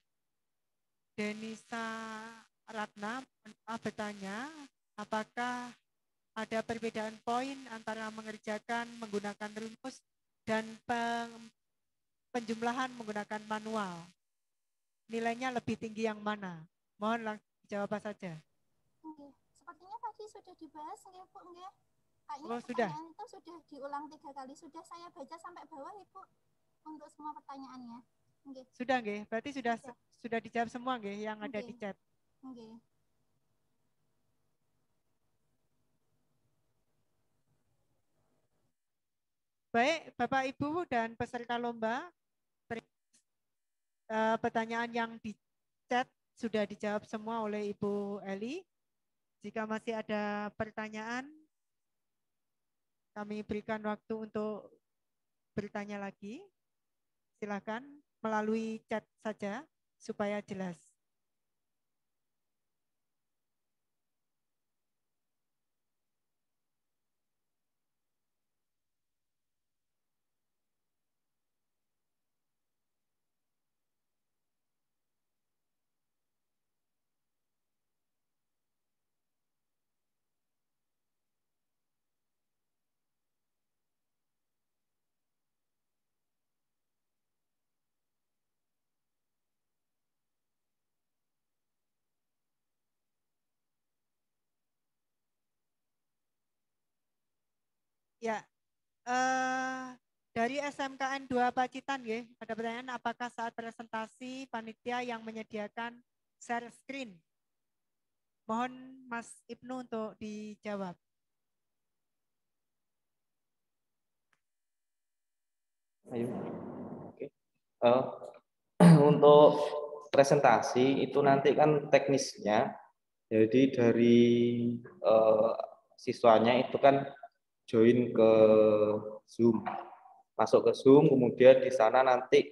Denisa Ratna bertanya, apakah ada perbedaan poin antara mengerjakan menggunakan rumus dan penjumlahan menggunakan manual? Nilainya lebih tinggi yang mana? Mohon langsung jawab saja. Sepertinya tadi sudah dibahas Bu. Kayaknya sudah. Pertanyaan itu sudah diulang 3 kali. Sudah saya baca sampai bawah Ibu untuk semua pertanyaannya. Sudah berarti sudah dijawab semua yang ada di chat. Baik, Bapak Ibu dan peserta lomba, pertanyaan yang di chat sudah dijawab semua oleh Ibu Eli. Jika masih ada pertanyaan, kami berikan waktu untuk bertanya lagi. Silakan melalui chat saja supaya jelas. Ya, dari SMKN 2 Pacitan ada pertanyaan, apakah saat presentasi panitia yang menyediakan share screen? Mohon Mas Ibnu untuk dijawab. Ayo. Oke. Untuk presentasi itu nanti kan teknisnya, jadi dari siswanya itu kan join ke Zoom, masuk ke Zoom, kemudian di sana nanti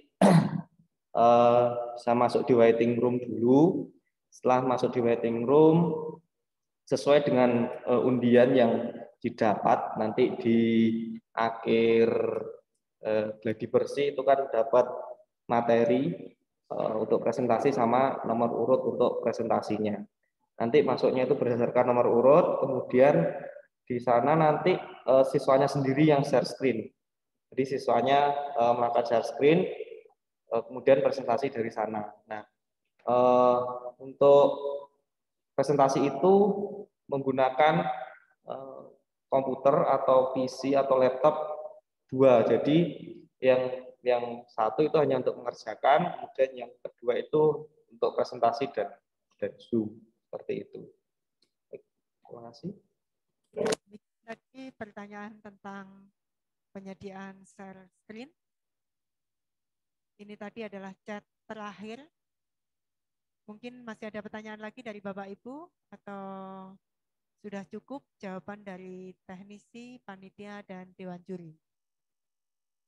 bisa masuk di waiting room dulu. Setelah masuk di waiting room, sesuai dengan undian yang didapat nanti di akhir gladi bersih itu kan dapat materi untuk presentasi sama nomor urut untuk presentasinya. Nanti masuknya itu berdasarkan nomor urut, kemudian di sana nanti siswanya sendiri yang share screen. Jadi siswanya melakukan share screen, kemudian presentasi dari sana. Nah, untuk presentasi itu menggunakan komputer atau PC atau laptop 2. Jadi yang satu itu hanya untuk mengerjakan, kemudian yang kedua itu untuk presentasi dan Zoom, seperti itu. Terima kasih. Tadi pertanyaan tentang penyediaan share screen. Ini tadi adalah chat terakhir. Mungkin masih ada pertanyaan lagi dari Bapak Ibu atau sudah cukup jawaban dari teknisi, panitia, dan dewan juri?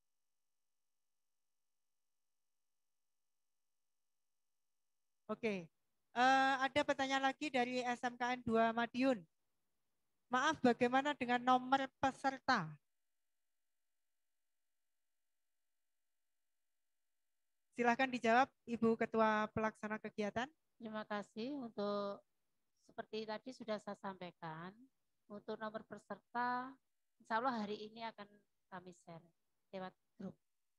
Oke. Ada pertanyaan lagi dari SMKN 2 Madiun. Maaf, bagaimana dengan nomor peserta? Silakan dijawab Ibu Ketua Pelaksana Kegiatan. Terima kasih. Untuk seperti tadi sudah saya sampaikan, untuk nomor peserta insya Allah hari ini akan kami share lewat grup.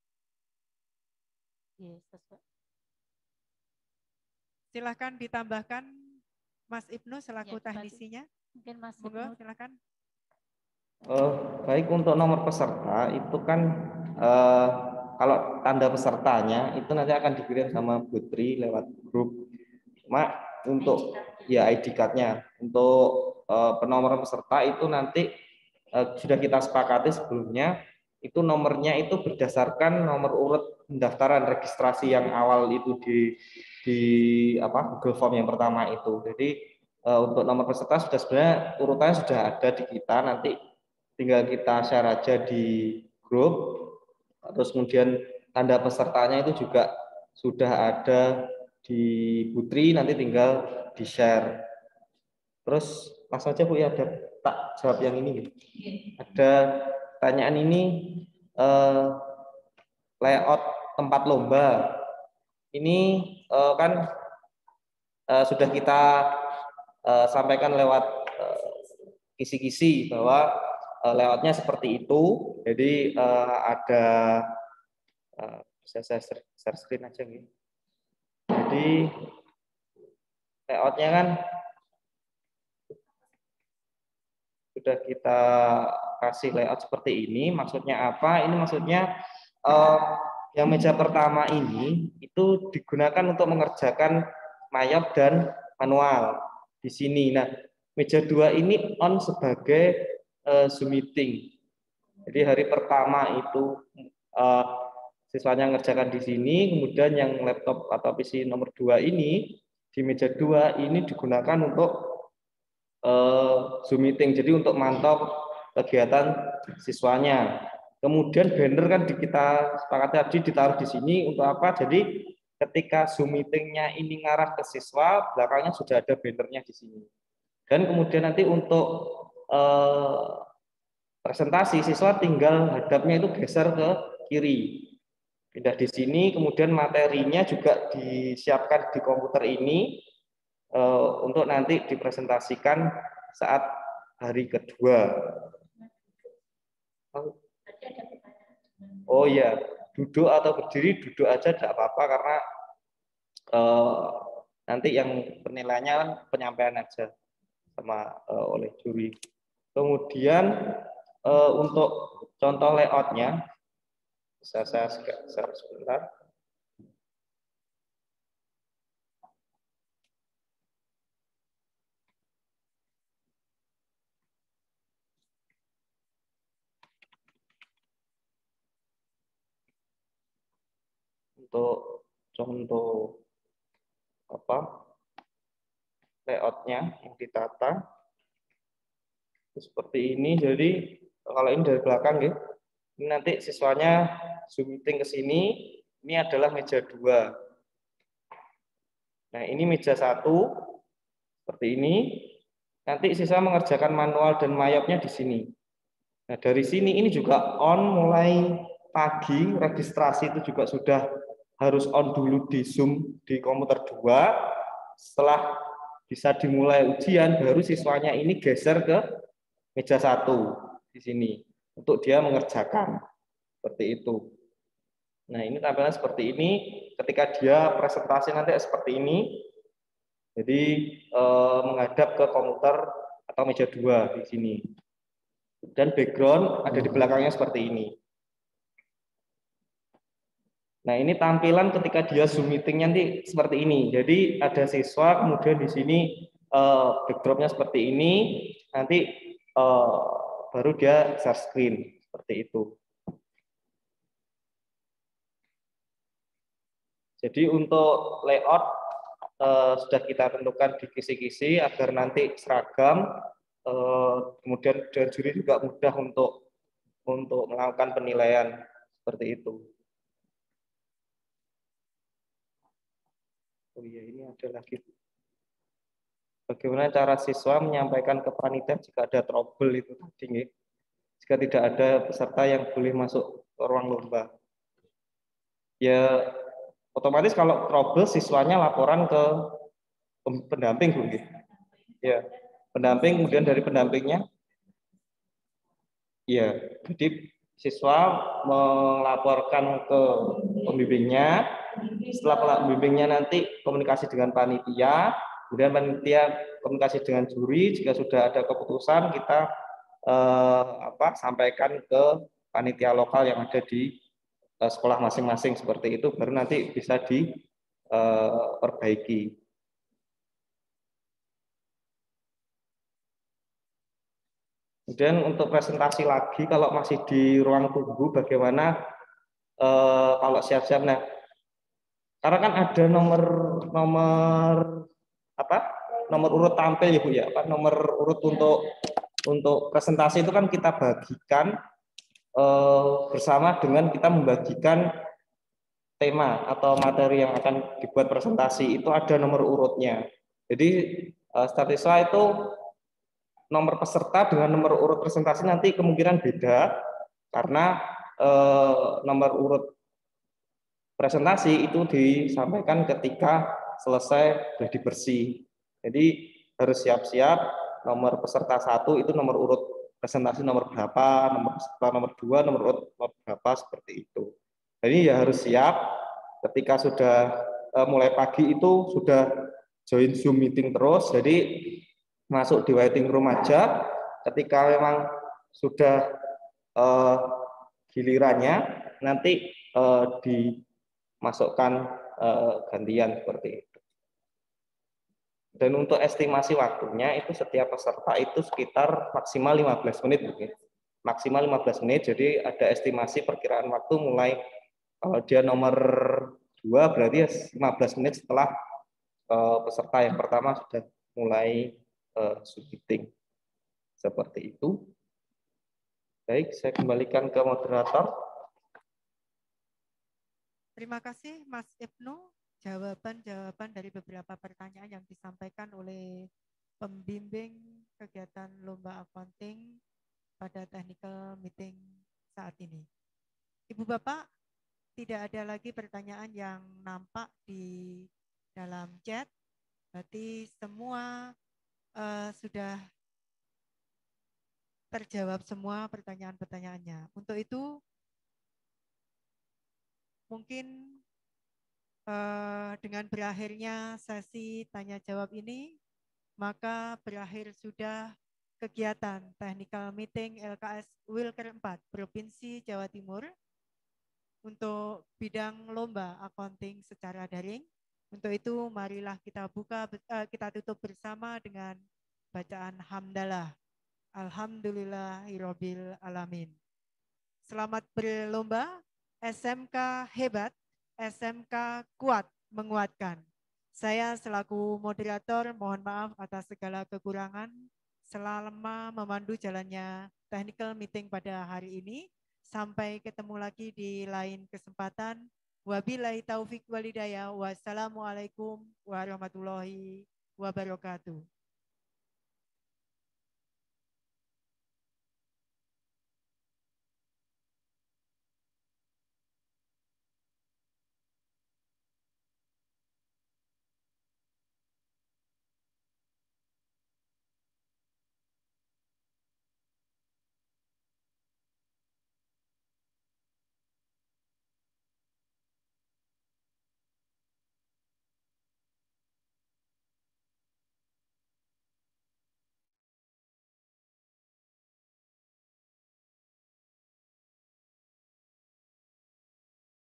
Yes, silakan ditambahkan Mas Ibnu selaku ya, teknisinya. Mungkin Mas Monggo, Ibnu. silakan. Baik, untuk nomor peserta itu kan kalau tanda pesertanya itu nanti akan dikirim sama Putri lewat grup. Cuma untuk ya ID card-nya untuk penomoran peserta itu nanti sudah kita sepakati sebelumnya, itu nomornya itu berdasarkan nomor urut pendaftaran registrasi yang awal itu di Google Form yang pertama itu. Jadi untuk nomor peserta sudah sebenarnya urutannya sudah ada di kita, nanti tinggal kita share aja di grup. Terus kemudian tanda pesertanya itu juga sudah ada di Putri, nanti tinggal di share. Terus langsung aja Bu ya, ada tak jawab yang ini. Ada pertanyaan ini, layout tempat lomba. Ini kan sudah kita sampaikan lewat kisi-kisi bahwa layoutnya seperti itu. Jadi ada bisa saya share screen aja gitu. Jadi layoutnya kan sudah kita kasih layout seperti ini. Maksudnya apa? Ini maksudnya yang meja pertama ini itu digunakan untuk mengerjakan mayop dan manual di sini. Nah, meja 2 ini on sebagai Zoom meeting. Jadi hari pertama itu siswanya mengerjakan di sini, kemudian yang laptop atau PC nomor 2 ini di meja 2 ini digunakan untuk Zoom meeting. Jadi untuk mantau kegiatan siswanya. Kemudian banner kan kita sepakati tadi ditaruh di sini untuk apa? Jadi ketika Zoom meetingnya ini ngarah ke siswa, belakangnya sudah ada bannernya di sini. Dan kemudian nanti untuk presentasi, siswa tinggal hadapnya itu geser ke kiri. Pindah di sini, kemudian materinya juga disiapkan di komputer ini untuk nanti dipresentasikan saat hari kedua. Oh iya, duduk atau berdiri, duduk aja tidak apa-apa karena nanti yang penilaiannya kan penyampaian aja sama oleh juri. Kemudian untuk contoh layoutnya bisa saya share sebentar. Untuk contoh layoutnya yang ditata seperti ini. Jadi kalau ini dari belakang ya, ini nanti siswanya Zoom meeting ke sini. Ini adalah meja 2. Nah, ini meja 1 seperti ini. Nanti siswa mengerjakan manual dan mayopnya di sini. Nah, dari sini ini juga on mulai pagi, registrasi itu juga sudah harus on dulu di Zoom di komputer 2. Setelah bisa dimulai ujian, baru siswanya ini geser ke meja 1 di sini untuk dia mengerjakan seperti itu. Nah, ini tampilan seperti ini. Ketika dia presentasi nanti seperti ini. Jadi menghadap ke komputer atau meja 2 di sini. Dan background ada di belakangnya seperti ini. Nah, ini tampilan ketika dia Zoom meeting nanti seperti ini. Jadi ada siswa, kemudian di sini backdropnya seperti ini. Nanti baru dia share screen seperti itu. Jadi untuk layout sudah kita tentukan di kisi-kisi agar nanti seragam. Kemudian dan juri juga mudah untuk melakukan penilaian seperti itu. Oh iya, ini ada lagi. Bagaimana cara siswa menyampaikan ke panitia jika ada trouble itu tadi nih? Jika tidak ada peserta yang boleh masuk ke ruang lomba. Ya otomatis kalau trouble siswanya laporan ke pendamping Bu. Ya, pendamping, kemudian dari pendampingnya ya, jadi siswa melaporkan ke pembimbingnya, setelah pembimbingnya nanti komunikasi dengan panitia, kemudian panitia komunikasi dengan juri, jika sudah ada keputusan kita sampaikan ke panitia lokal yang ada di sekolah masing-masing, seperti itu baru nanti bisa diperbaiki. Kemudian untuk presentasi lagi, kalau masih di ruang tunggu, bagaimana kalau siap-siap? Nah, karena kan ada nomor urut tampil ya Bu ya, nomor urut untuk presentasi itu kan kita bagikan bersama dengan kita membagikan tema atau materi yang akan dibuat presentasi, itu ada nomor urutnya. Jadi setiap siswa itu nomor peserta dengan nomor urut presentasi nanti kemungkinan beda karena nomor urut presentasi itu disampaikan ketika selesai gladi bersih. Jadi harus siap-siap nomor peserta 1 itu nomor urut presentasi nomor berapa, nomor peserta nomor 2, nomor urut nomor berapa, seperti itu. Jadi ya harus siap ketika sudah mulai pagi itu sudah join Zoom meeting terus, jadi masuk di waiting room aja. Ketika memang sudah gilirannya nanti dimasukkan gantian seperti itu. Dan untuk estimasi waktunya itu setiap peserta itu sekitar maksimal 15 menit. Maksimal 15 menit, jadi ada estimasi perkiraan waktu mulai kalau dia nomor 2 berarti 15 menit setelah peserta yang pertama sudah mulai submitting. Seperti itu. Baik, saya kembalikan ke moderator. Terima kasih Mas Ibnu. Jawaban-jawaban dari beberapa pertanyaan yang disampaikan oleh pembimbing kegiatan lomba accounting pada technical meeting saat ini. Ibu Bapak, tidak ada lagi pertanyaan yang nampak di dalam chat. Berarti semua sudah terjawab semua pertanyaan-pertanyaannya. Untuk itu, mungkin dengan berakhirnya sesi tanya-jawab ini, maka berakhir sudah kegiatan Technical Meeting LKS Wilker 4 Provinsi Jawa Timur untuk bidang lomba accounting secara daring. Untuk itu, marilah kita kita tutup bersama dengan bacaan hamdalah. Alhamdulillahirabbil alamin. Selamat berlomba, SMK hebat, SMK kuat menguatkan. Saya selaku moderator mohon maaf atas segala kekurangan selama memandu jalannya technical meeting pada hari ini. Sampai ketemu lagi di lain kesempatan. Wabillahi taufik walhidayah. Wassalamualaikum warahmatullahi wabarakatuh.